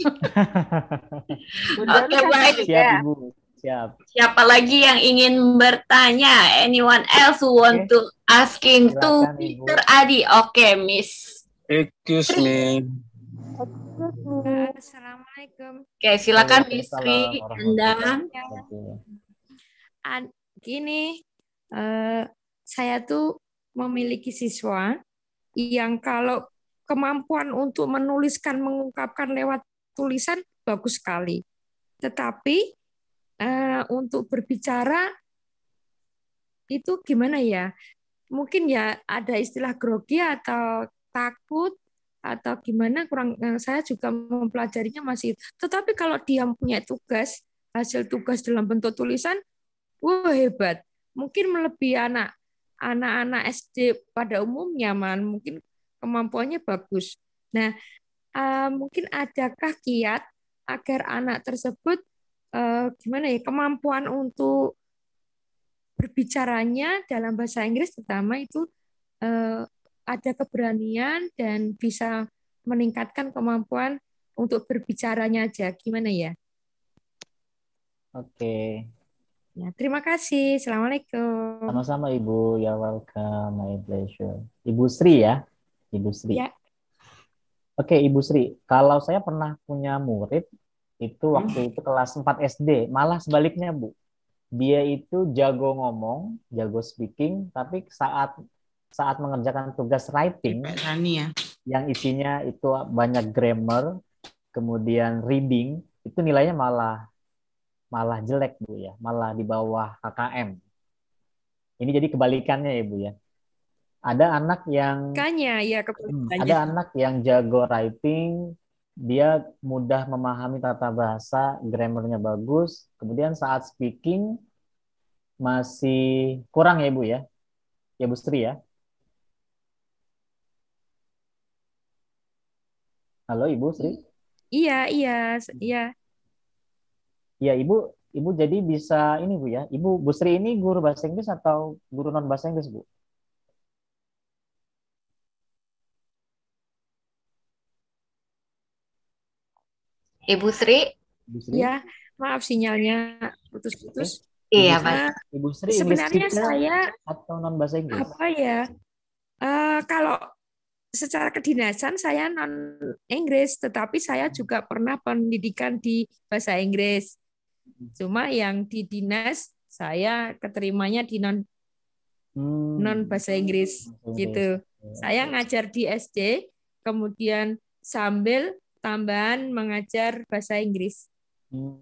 Oke baik. siap, Ibu, siap. Siapa lagi yang ingin bertanya? Anyone else who want Oke. to asking to Silakan, Ibu. Mister Adi? Oke, Miss. Excuse me. Assalamualaikum. Oke, silakan Waalaikumsalam Miss Sri. Anda. warahmatullahi wabarakatuh. Ad- Gini, eh, saya tuh memiliki siswa yang kalau kemampuan untuk menuliskan, mengungkapkan lewat tulisan bagus sekali. Tetapi uh, untuk berbicara itu gimana ya? Mungkin ya ada istilah grogi atau takut atau gimana kurang eh, saya juga mempelajarinya masih. Tetapi kalau dia punya tugas, hasil tugas dalam bentuk tulisan, wah hebat. Mungkin melebihi anak anak-anak S D pada umumnya, man. Mungkin kemampuannya bagus. Nah, eh, mungkin adakah kiat agar anak tersebut eh, gimana ya kemampuan untuk berbicaranya dalam bahasa Inggris terutama itu eh, ada keberanian dan bisa meningkatkan kemampuan untuk berbicaranya aja. Gimana ya? Oke. Ya, terima kasih. Assalamualaikum. Sama-sama Ibu. Ya welcome. My pleasure. Ibu Sri ya. Ibu Sri. Ya. Oke, Ibu Sri. Kalau saya pernah punya murid itu waktu itu kelas empat S D, malah sebaliknya, Bu. Dia itu jago ngomong, jago speaking, tapi saat saat mengerjakan tugas writing ya. yang isinya itu banyak grammar, kemudian reading, itu nilainya malah malah jelek, Bu ya, malah di bawah K K M. Ini jadi kebalikannya ya, Bu ya. Ada anak yang Kanya, ya hmm, ada anak yang jago writing, dia mudah memahami tata bahasa, grammarnya bagus, kemudian saat speaking masih kurang ya Bu ya, ya Bu Sri ya. Halo Ibu Sri. Iya, iya, iya. Ya Ibu, Ibu jadi bisa ini Bu ya. Ibu Bu Sri ini guru bahasa Inggris atau guru non bahasa Inggris Bu? Ibu Sri. Ibu Sri. Ya, maaf sinyalnya putus-putus. Iya, Ibu Pak. Sri, Ibu Sri Sebenarnya English saya atau non bahasa Inggris? apa ya? Uh, kalau secara kedinasan saya non Inggris, tetapi saya juga pernah pendidikan di bahasa Inggris. Cuma yang di dinas saya keterimanya di non hmm. non bahasa Inggris gitu. Saya ngajar di S D, kemudian sambil tambahan mengajar bahasa Inggris. Hmm.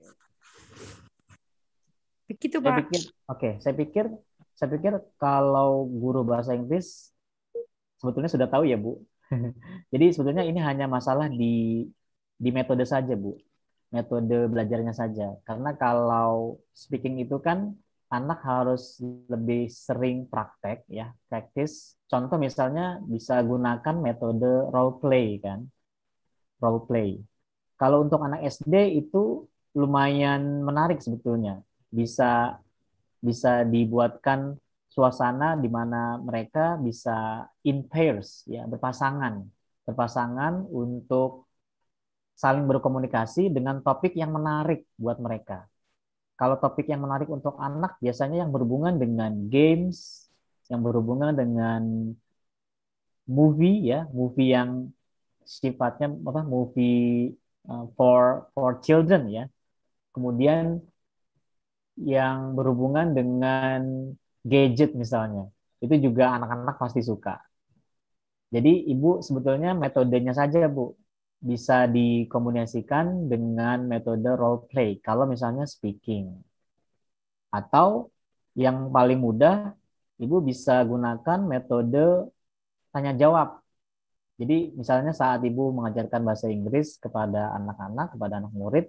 Begitu, Saya Pak. pikir, oke, okay, saya pikir, saya pikir kalau guru bahasa Inggris sebetulnya sudah tahu ya Bu. Jadi sebetulnya ini hanya masalah di di metode saja Bu, metode belajarnya saja. Karena kalau speaking itu kan anak harus lebih sering praktek ya, practice. Contoh misalnya bisa gunakan metode role play kan, role play. Kalau untuk anak S D itu lumayan menarik sebetulnya. Bisa bisa dibuatkan suasana di mana mereka bisa in pairs ya, berpasangan. Berpasangan untuk saling berkomunikasi dengan topik yang menarik buat mereka. Kalau topik yang menarik untuk anak biasanya yang berhubungan dengan games, yang berhubungan dengan movie ya, movie yang sifatnya apa? Movie uh, for for children ya. Kemudian yang berhubungan dengan gadget misalnya, itu juga anak-anak pasti suka. Jadi Ibu sebetulnya metodenya saja Bu, bisa dikombinasikan dengan metode role play kalau misalnya speaking. Atau yang paling mudah, Ibu bisa gunakan metode tanya jawab. Jadi misalnya saat Ibu mengajarkan bahasa Inggris kepada anak-anak, kepada anak murid,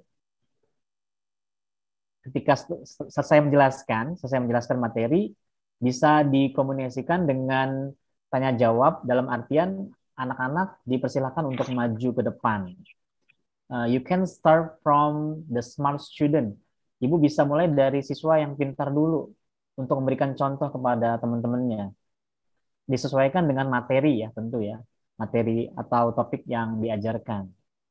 ketika selesai menjelaskan, selesai menjelaskan materi, bisa dikomunikasikan dengan tanya jawab dalam artian anak-anak dipersilakan untuk maju ke depan. Uh, you can start from the smart student. Ibu bisa mulai dari siswa yang pintar dulu untuk memberikan contoh kepada teman-temannya. Disesuaikan dengan materi ya tentu ya, materi atau topik yang diajarkan.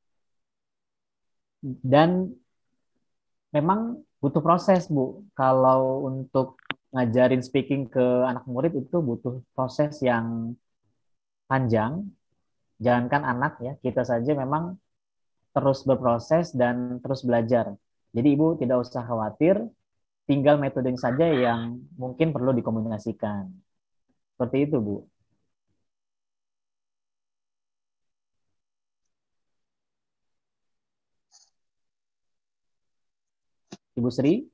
Dan memang butuh proses, Bu. Kalau untuk ngajarin speaking ke anak murid itu butuh proses yang panjang. Jangankan anak ya, kita saja memang terus berproses dan terus belajar. Jadi Ibu tidak usah khawatir, tinggal metodenya saja yang mungkin perlu dikomunikasikan. Seperti itu, Bu. Ibu Sri.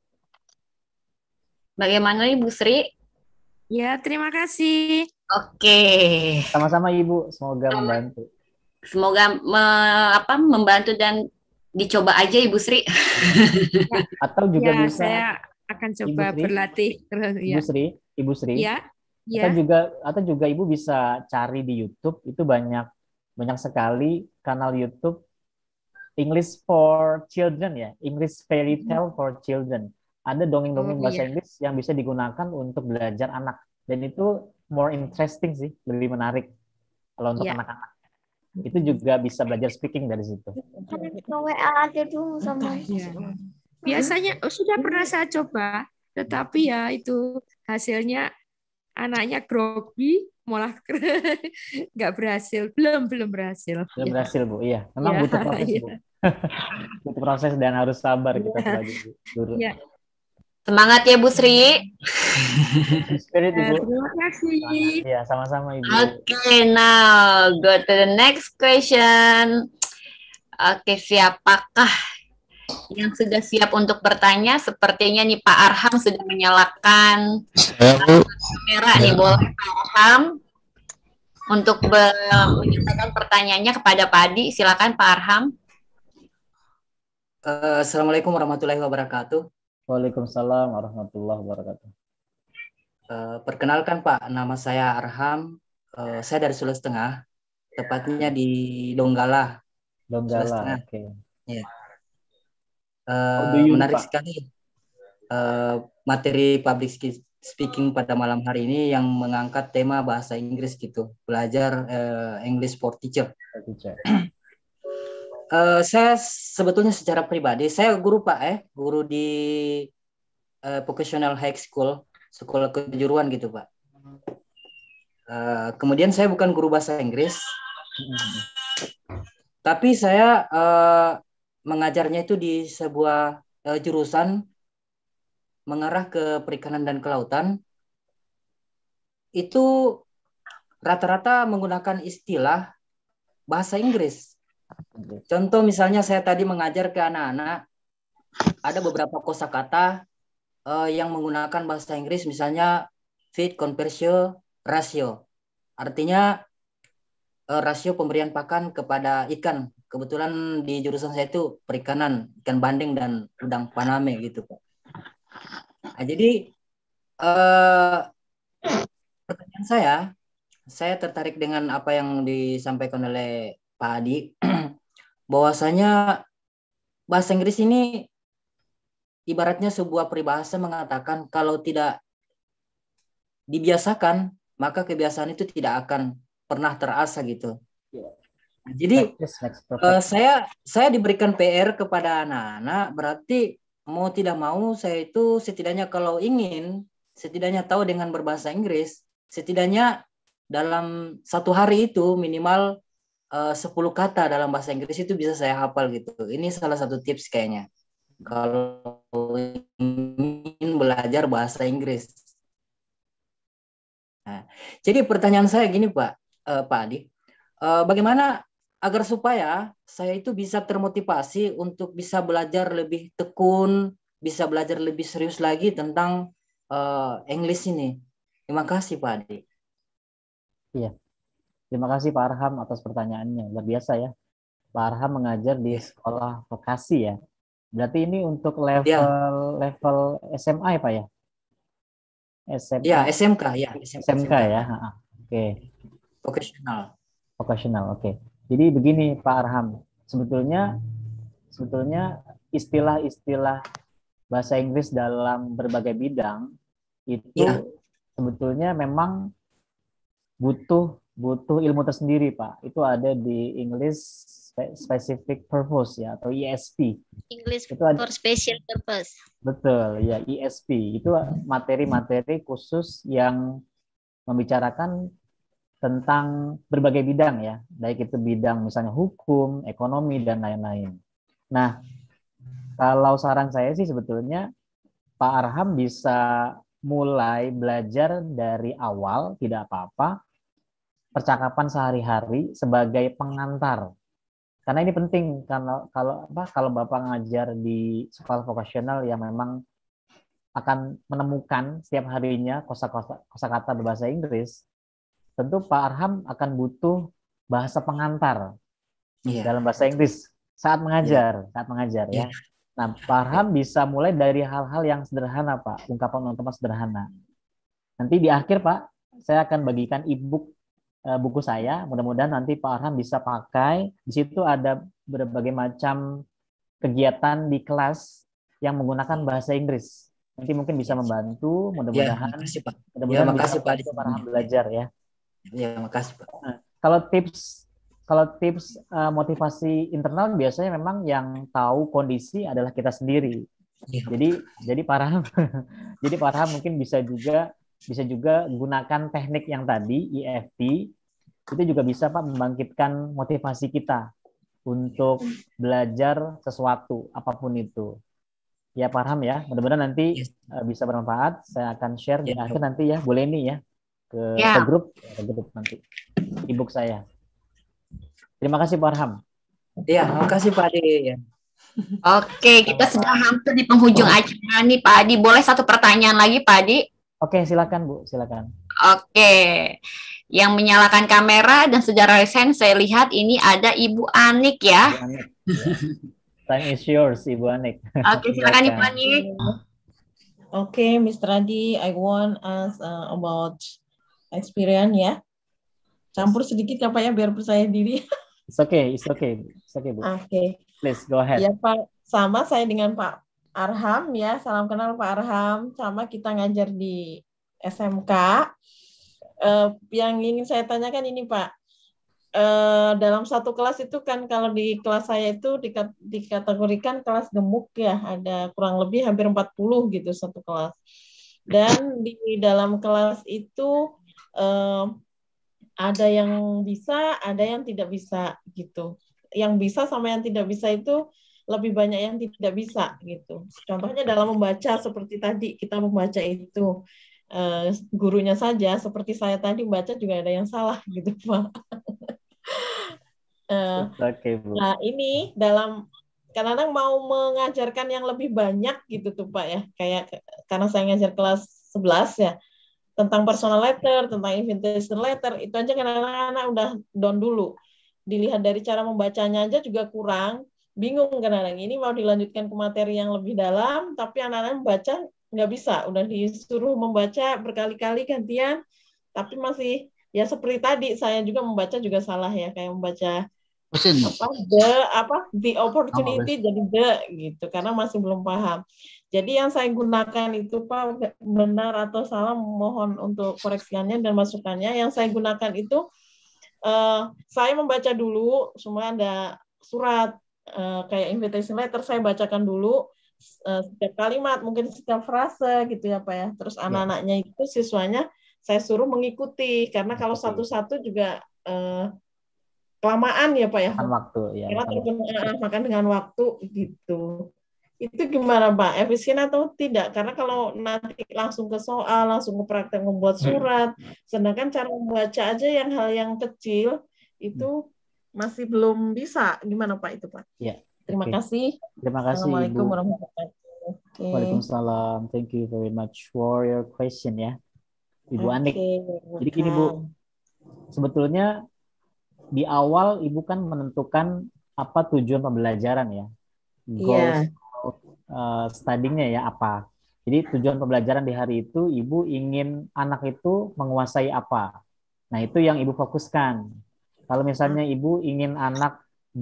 Bagaimana Ibu Sri? Ya, terima kasih. Oke. Sama-sama Ibu, semoga membantu. Semoga me, apa, membantu dan dicoba aja Ibu Sri. Ya, Atau juga ya bisa saya akan coba Ibu Sri, berlatih. Ibu Sri, Ibu Sri. Ya, Atau ya. juga atau juga Ibu bisa cari di YouTube, itu banyak banyak sekali kanal YouTube English for Children ya, English Fairy Tale for Children. Ada dongeng-dongeng Oh, bahasa iya. Inggris yang bisa digunakan untuk belajar anak. Dan itu more interesting sih, lebih menarik kalau untuk Iya. anak-anak. Itu juga bisa belajar speaking dari situ. Ya. Biasanya oh, sudah pernah saya coba, tetapi ya itu hasilnya anaknya grogi, malah nggak berhasil, belum belum berhasil. Belum Ya. berhasil Bu, iya. Memang Ya, butuh proses ya. Bu. Butuh proses dan harus sabar kita sebagai guru. Ya. Semangat ya Bu Sri. Spirit Ya, Ibu. terima kasih. Ya, sama-sama Ibu. Oke, now go to the next question. Oke, siapakah yang sudah siap untuk bertanya? Sepertinya nih Pak Arham sudah menyalakan kamera nih. Boleh Pak Arham untuk menyampaikan pertanyaannya kepada Pak Adi. Silakan Pak Arham. Uh, Assalamualaikum warahmatullahi wabarakatuh. Waalaikumsalam warahmatullahi wabarakatuh. Uh, perkenalkan Pak, nama saya Arham. Uh, saya dari Sulawesi Tengah, tepatnya di Donggala. Donggala, oke. Okay. Ya. Uh, you, menarik Pak? sekali uh, materi public speaking pada malam hari ini yang mengangkat tema bahasa Inggris gitu, belajar uh, English for teacher. teacher. Uh, saya sebetulnya secara pribadi, saya guru Pak, eh, guru di uh, vocational high school, sekolah kejuruan gitu Pak. Uh, kemudian saya bukan guru bahasa Inggris, hmm. tapi saya uh, mengajarnya itu di sebuah uh, jurusan mengarah ke perikanan dan kelautan. Itu rata-rata menggunakan istilah bahasa Inggris. Contoh misalnya saya tadi mengajar ke anak-anak, ada beberapa kosakata uh, yang menggunakan bahasa Inggris, misalnya feed conversion ratio. Artinya uh, rasio pemberian pakan kepada ikan. Kebetulan di jurusan saya itu perikanan, ikan bandeng dan udang paname gitu Pak. Nah, jadi uh, pertanyaan saya, saya tertarik dengan apa yang disampaikan oleh Pak Adi, bahwasanya bahasa Inggris ini ibaratnya sebuah peribahasa mengatakan kalau tidak dibiasakan, maka kebiasaan itu tidak akan pernah terasa gitu. Nah, jadi uh, saya saya diberikan P R kepada anak-anak, berarti mau tidak mau saya itu setidaknya kalau ingin, setidaknya tahu dengan berbahasa Inggris, setidaknya dalam satu hari itu minimal uh, sepuluh kata dalam bahasa Inggris itu bisa saya hafal gitu. Ini salah satu tips kayaknya. Kalau ingin belajar bahasa Inggris. Nah, jadi pertanyaan saya gini Pak, uh, Pak Adi, uh, bagaimana agar supaya saya itu bisa termotivasi untuk bisa belajar lebih tekun, bisa belajar lebih serius lagi tentang uh, English ini. Terima kasih Pak Adi. Iya, terima kasih Pak Arham atas pertanyaannya. Luar biasa ya, Pak Arham mengajar di sekolah vokasi ya. Berarti ini untuk level ya. level S M A ya Pak ya? S M K. Ya, S M K ya. S M K ya. Oke. Okay. Vocational. Vocational, oke. Okay. Jadi begini Pak Arham, sebetulnya sebetulnya istilah-istilah bahasa Inggris dalam berbagai bidang itu ya. Sebetulnya memang butuh butuh ilmu tersendiri Pak. Itu ada di English Specific Purpose ya, atau E S P. English itu ada, for Special Purpose. Betul ya, E S P itu materi-materi khusus yang membicarakan tentang berbagai bidang ya, baik itu bidang misalnya hukum, ekonomi, dan lain-lain. Nah, kalau saran saya sih sebetulnya Pak Arham bisa mulai belajar dari awal, tidak apa-apa, percakapan sehari-hari sebagai pengantar. Karena ini penting, karena kalau apa kalau Bapak ngajar di sekolah vokasional yang memang akan menemukan setiap harinya kosa-kosa kosakata berbahasa Inggris, tentu Pak Arham akan butuh bahasa pengantar Iya. dalam bahasa Inggris saat mengajar, saat mengajar ya. Nah, Pak Arham bisa mulai dari hal-hal yang sederhana, Pak, ungkapan-ungkapan sederhana. Nanti di akhir, Pak, saya akan bagikan e-book uh, buku saya. Mudah-mudahan nanti Pak Arham bisa pakai. Di situ ada berbagai macam kegiatan di kelas yang menggunakan bahasa Inggris. Nanti mungkin bisa membantu. Mudah-mudahan, Ya, makasih, Pak. mudah-mudahan Ya, makasih, bisa Pak. membantu Pak Arham belajar ya. Ya, makasih, Pak. Nah, kalau tips kalau tips uh, motivasi internal biasanya memang yang tahu kondisi adalah kita sendiri. Ya. Jadi jadi Pak Arham jadi Pak Arham mungkin bisa juga bisa juga gunakan teknik yang tadi E F T, itu juga bisa Pak membangkitkan motivasi kita untuk belajar sesuatu apapun itu. Ya Pak Arham ya, mudah-mudahan nanti uh, bisa bermanfaat. Saya akan share di akhir nanti ya, boleh ini ya ke, Ya. ke grup, ke grup nanti e-book saya. Terima kasih Pak Arham. Iya, makasih Pak Adi. Ya. Oke, kita sudah hampir di penghujung acara nih Pak Adi. Boleh satu pertanyaan lagi Pak Adi? Oke, silakan Bu, silakan. Oke, yang menyalakan kamera dan secara resen saya lihat ini ada Ibu Anik ya. Ibu Anik. Time is yours, Ibu Anik. Oke, silakan Ibu Anik. Okay, Mister Adi, I want ask uh, about experience ya. Campur sedikit ya Pak ya, biar percaya diri. It's okay, it's okay, it's okay Bu. Oke. Okay. Please go ahead. Ya Pak, sama saya dengan Pak Arham ya. Salam kenal Pak Arham. Sama kita ngajar di S M K. Uh, yang ingin saya tanyakan ini Pak. Uh, dalam satu kelas itu kan kalau di kelas saya itu dikat dikategorikan kelas gemuk ya. Ada kurang lebih hampir empat puluh gitu satu kelas. Dan di dalam kelas itu uh, ada yang bisa, ada yang tidak bisa gitu. Yang bisa sama yang tidak bisa itu lebih banyak yang tidak bisa gitu. Contohnya dalam membaca seperti tadi kita membaca itu uh, gurunya saja seperti saya tadi membaca juga ada yang salah gitu Pak. uh, Oke, Bu. Nah ini dalam kadang-kadang mau mengajarkan yang lebih banyak gitu tuh Pak ya. Kayak karena saya ngajar kelas sebelas ya. Tentang personal letter, tentang invitation letter, itu aja kadang-kadang anak udah down dulu. Dilihat dari cara membacanya aja juga kurang, bingung kadang-kadang. Ini mau dilanjutkan ke materi yang lebih dalam, tapi anak-anak membaca nggak bisa. Udah disuruh membaca berkali-kali gantian, tapi masih, ya seperti tadi, saya juga membaca juga salah ya, kayak membaca apa, the, apa, the opportunity, jadi the, gitu, karena masih belum paham. Jadi yang saya gunakan itu Pak, benar atau salah mohon untuk koreksiannya dan masukannya. Yang saya gunakan itu uh, saya membaca dulu, semua ada surat uh, kayak invitation letter saya bacakan dulu uh, setiap kalimat, mungkin setiap frase gitu ya Pak ya. Terus anak-anaknya itu siswanya saya suruh mengikuti karena kalau satu-satu juga uh, kelamaan ya Pak ya. Makan waktu ya. Karena makan, makan dengan waktu gitu. Itu gimana Pak? Efisien atau tidak? Karena kalau nanti langsung ke soal, langsung ke praktek membuat surat, sedangkan cara membaca aja yang hal yang kecil itu masih belum bisa. Gimana Pak itu Pak? Ya. Terima okay. kasih. Terima kasih Assalamualaikum Ibu. warahmatullahi wabarakatuh. Okay. Waalaikumsalam. Thank you very much for your question ya, Ibu okay. Anik. Jadi gini Bu, sebetulnya di awal Ibu kan menentukan apa tujuan pembelajaran ya, goals. Yeah. Uh, studying-nya ya apa. Jadi tujuan pembelajaran di hari itu Ibu ingin anak itu menguasai apa. Nah itu yang Ibu fokuskan. Kalau misalnya Ibu ingin anak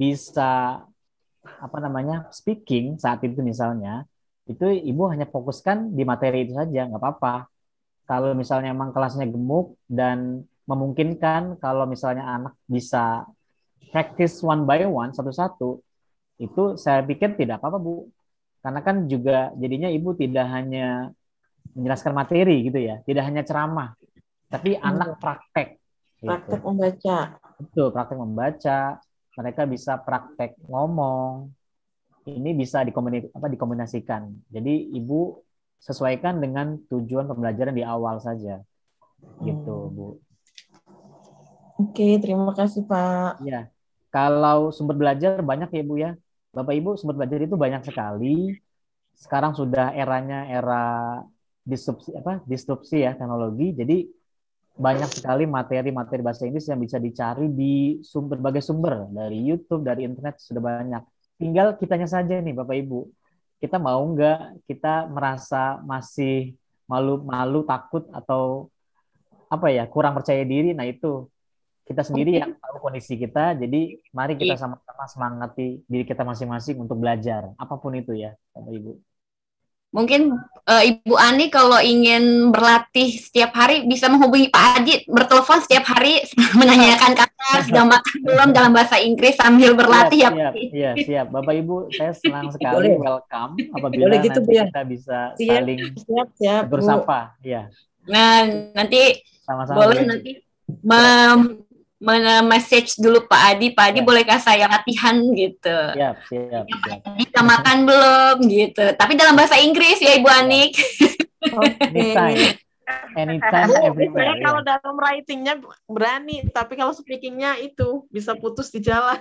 bisa apa namanya speaking saat itu misalnya, itu Ibu hanya fokuskan di materi itu saja, nggak apa-apa. Kalau misalnya memang kelasnya gemuk dan memungkinkan kalau misalnya anak bisa practice one by one satu-satu, itu saya pikir tidak apa-apa Bu. Karena kan juga jadinya Ibu tidak hanya menjelaskan materi gitu ya, tidak hanya ceramah, tapi hmm. anak praktek. Praktek gitu. membaca. Betul, praktek membaca. Mereka bisa praktek ngomong. Ini bisa dikombinasi, apa, dikombinasikan. Jadi Ibu sesuaikan dengan tujuan pembelajaran di awal saja. Gitu, Bu. Oke, terima kasih Pak. Ya. Kalau sumber belajar banyak ya Bu ya. Bapak Ibu, sumber belajar itu banyak sekali. Sekarang sudah eranya era disrupsi apa? Disrupsi ya teknologi. Jadi banyak sekali materi-materi bahasa Inggris yang bisa dicari di sumber berbagai sumber, dari YouTube, dari internet sudah banyak. Tinggal kitanya saja nih Bapak Ibu. Kita mau nggak, kita merasa masih malu-malu, takut atau apa ya, kurang percaya diri. Nah itu kita sendiri yang tahu kondisi kita. Jadi mari kita sama-sama semangati diri kita masing-masing untuk belajar apapun itu ya Bapak Ibu. Mungkin uh, Ibu Ani kalau ingin berlatih setiap hari bisa menghubungi Pak Adi, bertelepon setiap hari menanyakan kata sudah makan belum dalam bahasa Inggris sambil berlatih. Siap, ya. siap, iya, siap. Bapak Ibu, saya senang sekali Boleh. welcome apabila Boleh gitu, nanti Bu, ya? kita bisa Siap, saling siap, siap, Bu. bersapa. Iya, Nah, nanti sama-sama boleh boleh. nanti mem- men-message dulu Pak Adi, Pak Adi bolehkah saya latihan gitu. Siap, siap, siap. Bisa makan belum gitu. Tapi dalam bahasa Inggris ya Ibu Anik. Anytime, anytime, Bu, everywhere. saya ya. kalau dalam writingnya berani, tapi kalau speakingnya itu bisa putus di jalan.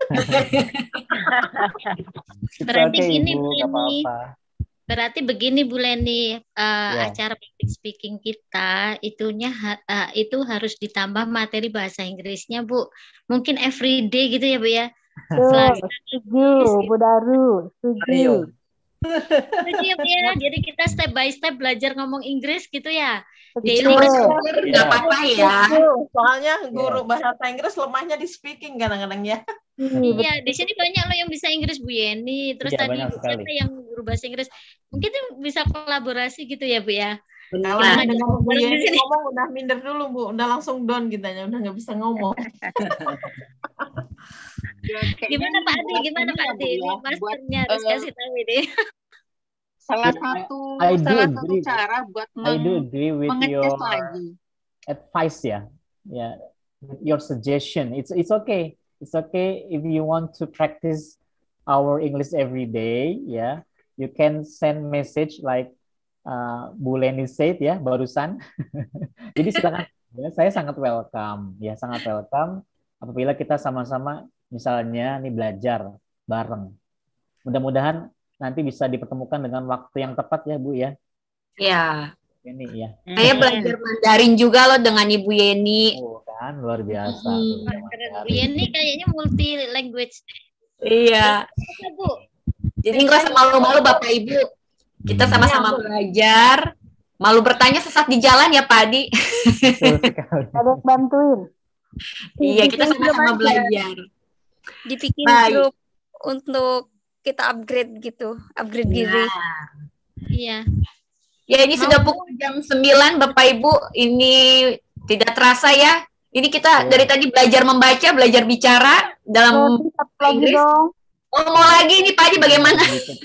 It's Berarti okay, gini Ibu, Bu nggak Leni. apa-apa. Berarti begini Bu Leni, uh, Ya. acara public speaking kita itunya ha- uh, itu harus ditambah materi bahasa Inggrisnya Bu. Mungkin everyday gitu ya Bu ya. Tuh, Selasa. setuju, Bu Daru, setuju. Setuju ya Bu ya. Jadi kita step by step belajar ngomong Inggris gitu ya. Betul. Daily Nggak apa-apa ya. Soalnya guru bahasa Inggris lemahnya di speaking kadang-kadang ya. Iya, di sini banyak loh yang bisa Inggris Bu Yeni. Terus Iya, tadi banyak Bu sekali. siapa yang guru bahasa Inggris? Mungkin tuh bisa kolaborasi gitu ya Bu ya. Kalau Kita dengar ngajak Bu bareng di Yeni sini. ngomong udah minder dulu Bu, udah langsung down kitanya, udah nggak bisa ngomong. Gimana Pak Adi? Gimana Pak Adi? Ini masternya harus eh, kasih tahu ini. Salah Ya, satu I do salah satu agree. cara buat I do meng- agree with mengetes your lagi. advice ya. Yeah, with your suggestion. It's it's okay. It's okay if you want to practice our English every day. Yeah, you can send message like uh, Bu Leni said ya barusan. Jadi silakan. Ya, saya sangat welcome. Ya, sangat welcome apabila kita sama-sama misalnya nih belajar bareng. Mudah-mudahan nanti bisa dipertemukan dengan waktu yang tepat ya Bu ya. Ya. Ini ya. Saya belajar Mandarin juga loh dengan Ibu Yeni. Oh, kan luar biasa. Hmm, keren. Bu Yeni kayaknya multi language. Iya. Bisa, Bu. Jadi nggak usah malu-malu Bapak Ibu. Kita sama-sama belajar. Malu bertanya sesat di jalan ya Pak Adi. Ada yang bantuin. Iya, kita sama-sama belajar. Dibikin Baik. grup untuk kita upgrade gitu, upgrade diri. Iya. Ya ini sudah pukul jam sembilan Bapak Ibu. Ini tidak terasa ya. Ini kita dari tadi belajar membaca, belajar bicara dalam bahasa Inggris. Oh, mau lagi nih Pak Adi bagaimana?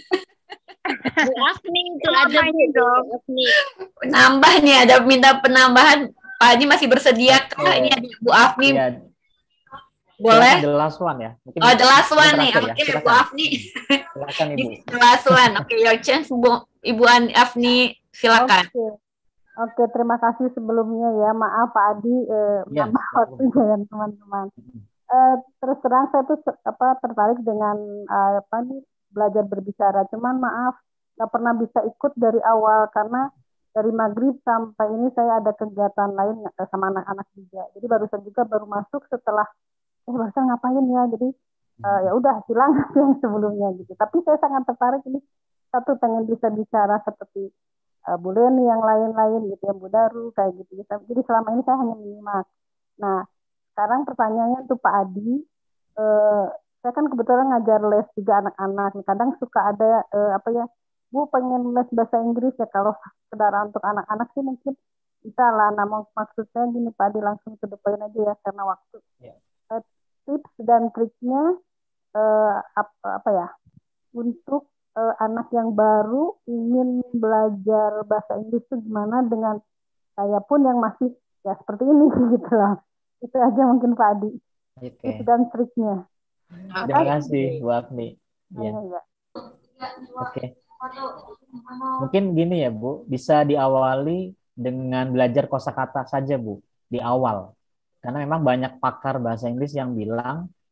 Bu Afni itu ada Bu Afni. Penambah nih, ada minta penambahan. Pak Adi masih bersedia kah? Ini ada Bu Afni. Iya. Boleh? The last one ya. Mungkin Oh, the last ini one nih. terakhir ya. Oke, Bu Silakan. Afni. Silakan Ibu. The last one. Oke, your chance Bu Ibu An- Afni, silakan. Oke. Oke, terima kasih sebelumnya ya. Maaf Pak Adi, eh, Ya, nambah waktunya ya teman-teman. Eh, terus terang saya tuh se- apa tertarik dengan eh, apa nih belajar berbicara. Cuman maaf nggak pernah bisa ikut dari awal karena dari maghrib sampai ini saya ada kegiatan lain eh, sama anak-anak juga. Jadi barusan juga baru masuk setelah eh barusan ngapain ya. Jadi eh, ya udah hilang yang sebelumnya gitu. Tapi saya sangat tertarik ini satu pengen bisa bicara seperti uh, Bu Leni yang lain-lain gitu ya, Bu Daru kayak gitu. Jadi selama ini saya hanya menyimak. Nah, sekarang pertanyaannya untuk Pak Adi, eh, saya kan kebetulan ngajar les juga anak-anak. Kadang suka ada eh, apa ya, Bu pengen les bahasa Inggris ya, kalau sekedar untuk anak-anak sih mungkin bisa lah. Nah, maksud saya gini Pak Adi, langsung to the point aja ya karena waktu. Yeah. Eh, tips dan triknya eh, apa, apa ya untuk Uh, anak yang baru ingin belajar bahasa Inggris itu gimana dengan saya pun yang masih ya seperti ini gitu lah. Itu aja mungkin Pak Adi. Oke. Itu dan triknya. Terima kasih Bu Afni. Ya. Ya. Oke. Mungkin gini ya Bu, bisa diawali dengan belajar kosakata saja Bu di awal. Karena memang banyak pakar bahasa Inggris yang bilang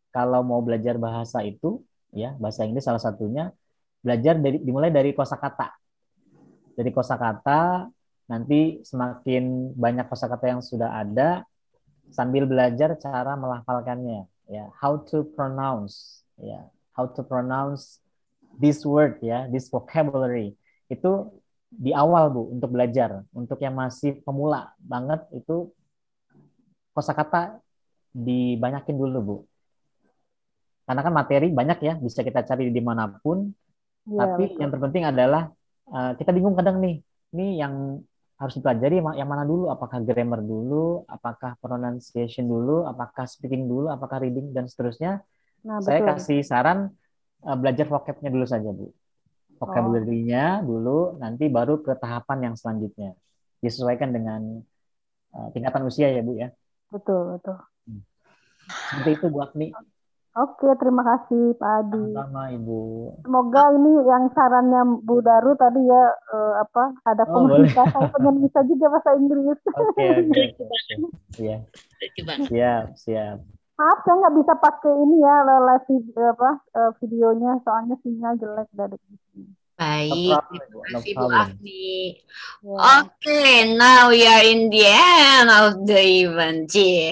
kalau mau belajar bahasa itu, ya bahasa Inggris salah satunya belajar dari dimulai dari kosakata. Dari kosakata, nanti semakin banyak kosakata yang sudah ada, sambil belajar cara melafalkannya, ya, how to pronounce, ya, how to pronounce this word, ya, this vocabulary. Itu di awal, Bu, untuk belajar. Untuk yang masih pemula banget itu kosakata dibanyakin dulu, Bu. Karena kan materi banyak ya, bisa kita cari dimanapun. Ya, tapi betul. yang terpenting adalah uh, kita bingung kadang nih, ini yang harus dipelajari yang mana dulu? Apakah grammar dulu? Apakah pronunciation dulu? Apakah speaking dulu? Apakah reading dan seterusnya? Nah, Saya betul. kasih saran uh, belajar vocabnya dulu saja, Bu. Vocabulary-nya dulu, nanti baru ke tahapan yang selanjutnya. Disesuaikan dengan uh, tingkatan usia ya, Bu ya. Betul, betul. Seperti itu, Bu Agni. Oke, terima kasih Pak Adi. Sama Ibu. Semoga ini yang sarannya Bu Daru tadi ya eh, apa ada Oh, komunitas boleh. saya pengen bisa juga bahasa Inggris. Oke, oke, oke. Iya. Siap, siap. Maaf saya nggak bisa pakai ini ya live video, apa eh, videonya soalnya sinyal jelek dari sini. Baik, No terima problem, no kasih Bu problem. Agni. Oke, now we are in the end of the event. Yeah.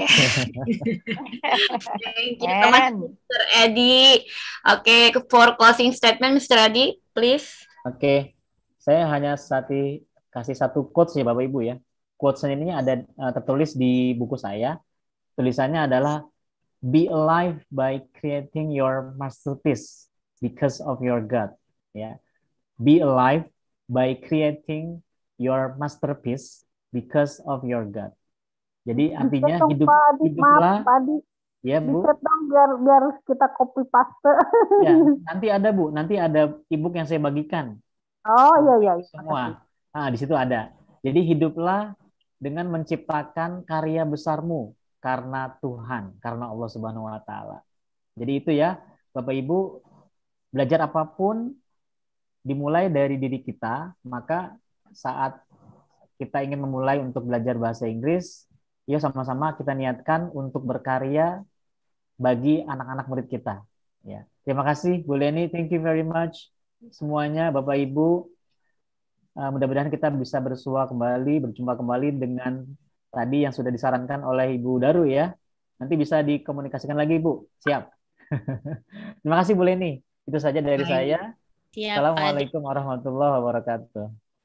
Thank you so much, Mister Edi. Oke, for closing statement, Mister Edi, please. Oke, saya hanya satu, kasih satu quotes ya Bapak Ibu ya. Quotes ini ada uh, tertulis di buku saya. Tulisannya adalah be alive by creating your masterpiece because of your God. Ya, be alive by creating your masterpiece because of your God. Jadi artinya Dong, hidup Pak Adi, hiduplah maaf Pak Adi. ya Bu. Di-set dong biar biar kita copy paste. Ya, nanti ada Bu, nanti ada ebook yang saya bagikan. Oh iya iya. Semua. Nah, di situ ada. Jadi hiduplah dengan menciptakan karya besarmu karena Tuhan, karena Allah Subhanahu wa taala. Jadi itu ya, Bapak Ibu, belajar apapun dimulai dari diri kita, maka saat kita ingin memulai untuk belajar bahasa Inggris, yuk sama-sama kita niatkan untuk berkarya bagi anak-anak murid kita. Ya, terima kasih Bu Leni, thank you very much semuanya Bapak Ibu. Uh, mudah-mudahan kita bisa bersua kembali, berjumpa kembali dengan tadi yang sudah disarankan oleh Ibu Daru ya. Nanti bisa dikomunikasikan lagi Bu. Siap. Terima kasih Bu Leni. Itu saja dari Baik. saya. Siap, Assalamualaikum warahmatullahi wabarakatuh.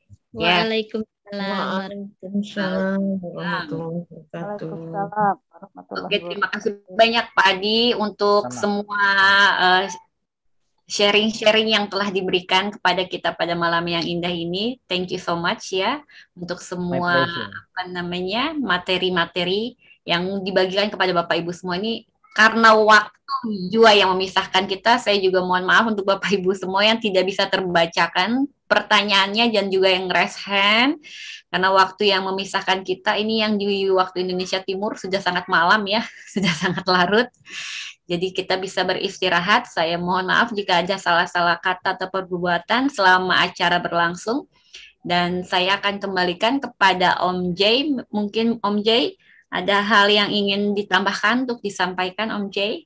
Waalaikumsalam. Waalaikumsalam warahmatullahi wabarakatuh. Waalaikumsalam warahmatullahi Oke, terima kasih banyak Pak Adi untuk Sama. semua uh, sharing-sharing yang telah diberikan kepada kita pada malam yang indah ini. Thank you so much ya untuk My semua pleasure. apa namanya materi-materi yang dibagikan kepada Bapak Ibu semua ini. Karena waktu juga yang memisahkan kita, saya juga mohon maaf untuk Bapak Ibu semua yang tidak bisa terbacakan pertanyaannya dan juga yang raise hand. Karena waktu yang memisahkan kita ini yang di waktu Indonesia Timur sudah sangat malam ya, sudah sangat larut. Jadi kita bisa beristirahat. Saya mohon maaf jika ada salah-salah kata atau perbuatan selama acara berlangsung. Dan saya akan kembalikan kepada Om Jay. Mungkin Om Jay ada hal yang ingin ditambahkan untuk disampaikan Om Jay?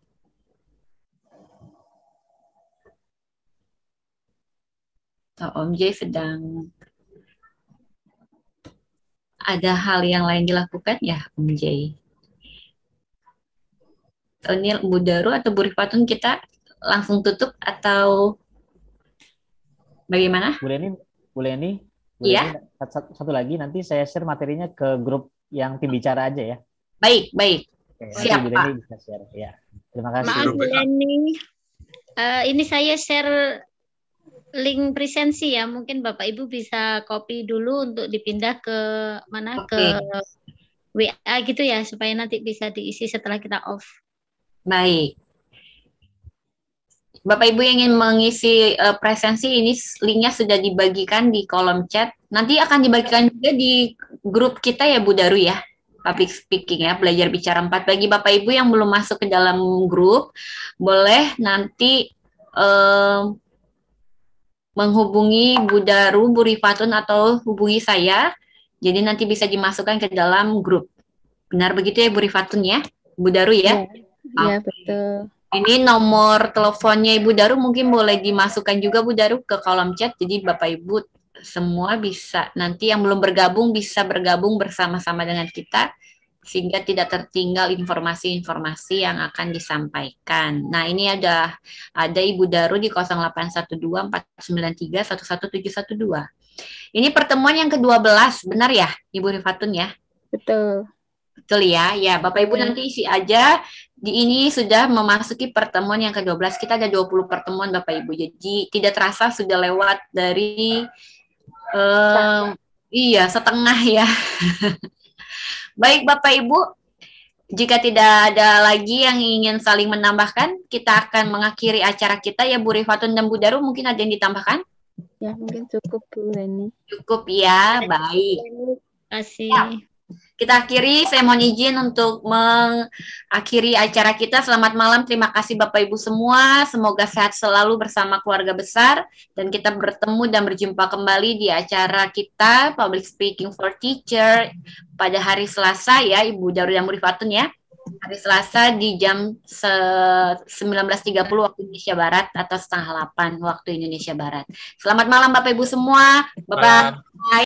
Oh, Om Jay sedang ada hal yang lain dilakukan ya Om Jay? Ini Bu Daru atau Bu Rifatun kita langsung tutup atau bagaimana? Bu Leni, Bu Leni, Bu Iya. Leni, satu, satu lagi nanti saya share materinya ke grup yang tim bicara aja ya. Baik, baik. Oke, Siap, nanti Bu Leni bisa share ya. Terima kasih. Maaf Bu Leni, uh, ini saya share link presensi ya. Mungkin Bapak Ibu bisa copy dulu untuk dipindah ke mana Oke. ke W A gitu ya supaya nanti bisa diisi setelah kita off. Baik. Bapak Ibu yang ingin mengisi uh, presensi ini linknya sudah dibagikan di kolom chat. Nanti akan dibagikan juga di grup kita ya Bu Daru ya. Public speaking ya, belajar bicara empat. Bagi Bapak Ibu yang belum masuk ke dalam grup, boleh nanti uh, menghubungi Bu Daru, Bu Rifatun atau hubungi saya. Jadi nanti bisa dimasukkan ke dalam grup. Benar begitu ya Bu Rifatun ya? Bu Daru ya? Iya, betul. Ini nomor teleponnya Ibu Daru mungkin boleh dimasukkan juga Bu Daru ke kolom chat. Jadi Bapak Ibu semua bisa, nanti yang belum bergabung bisa bergabung bersama-sama dengan kita sehingga tidak tertinggal informasi-informasi yang akan disampaikan. Nah, ini ada ada Ibu Daru di nol delapan satu dua empat sembilan tiga satu satu tujuh satu dua. Ini pertemuan yang kedua belas, benar ya Ibu Rifatun ya? Betul. Betul ya. Ya, Bapak Ibu nanti isi aja. Di ini sudah memasuki pertemuan yang kedua belas. Kita ada dua puluh pertemuan Bapak Ibu. Jadi tidak terasa sudah lewat dari um, iya, setengah ya. Baik Bapak Ibu, jika tidak ada lagi yang ingin saling menambahkan, kita akan mengakhiri acara kita ya Bu Rifatun dan Bu Daru. Mungkin ada yang ditambahkan? Ya, mungkin cukup Bu Leni. Cukup ya, baik. Terima kasih. Ya. Kita akhiri, saya mohon izin untuk mengakhiri acara kita. Selamat malam, terima kasih Bapak Ibu semua. Semoga sehat selalu bersama keluarga besar. Dan kita bertemu dan berjumpa kembali di acara kita, Public Speaking for Teacher, pada hari Selasa ya, Ibu Daru dan Bu Rifatun ya. Hari Selasa di jam sembilan belas tiga puluh waktu Indonesia Barat atau setengah delapan waktu Indonesia Barat. Selamat malam Bapak Ibu semua. Bye-bye.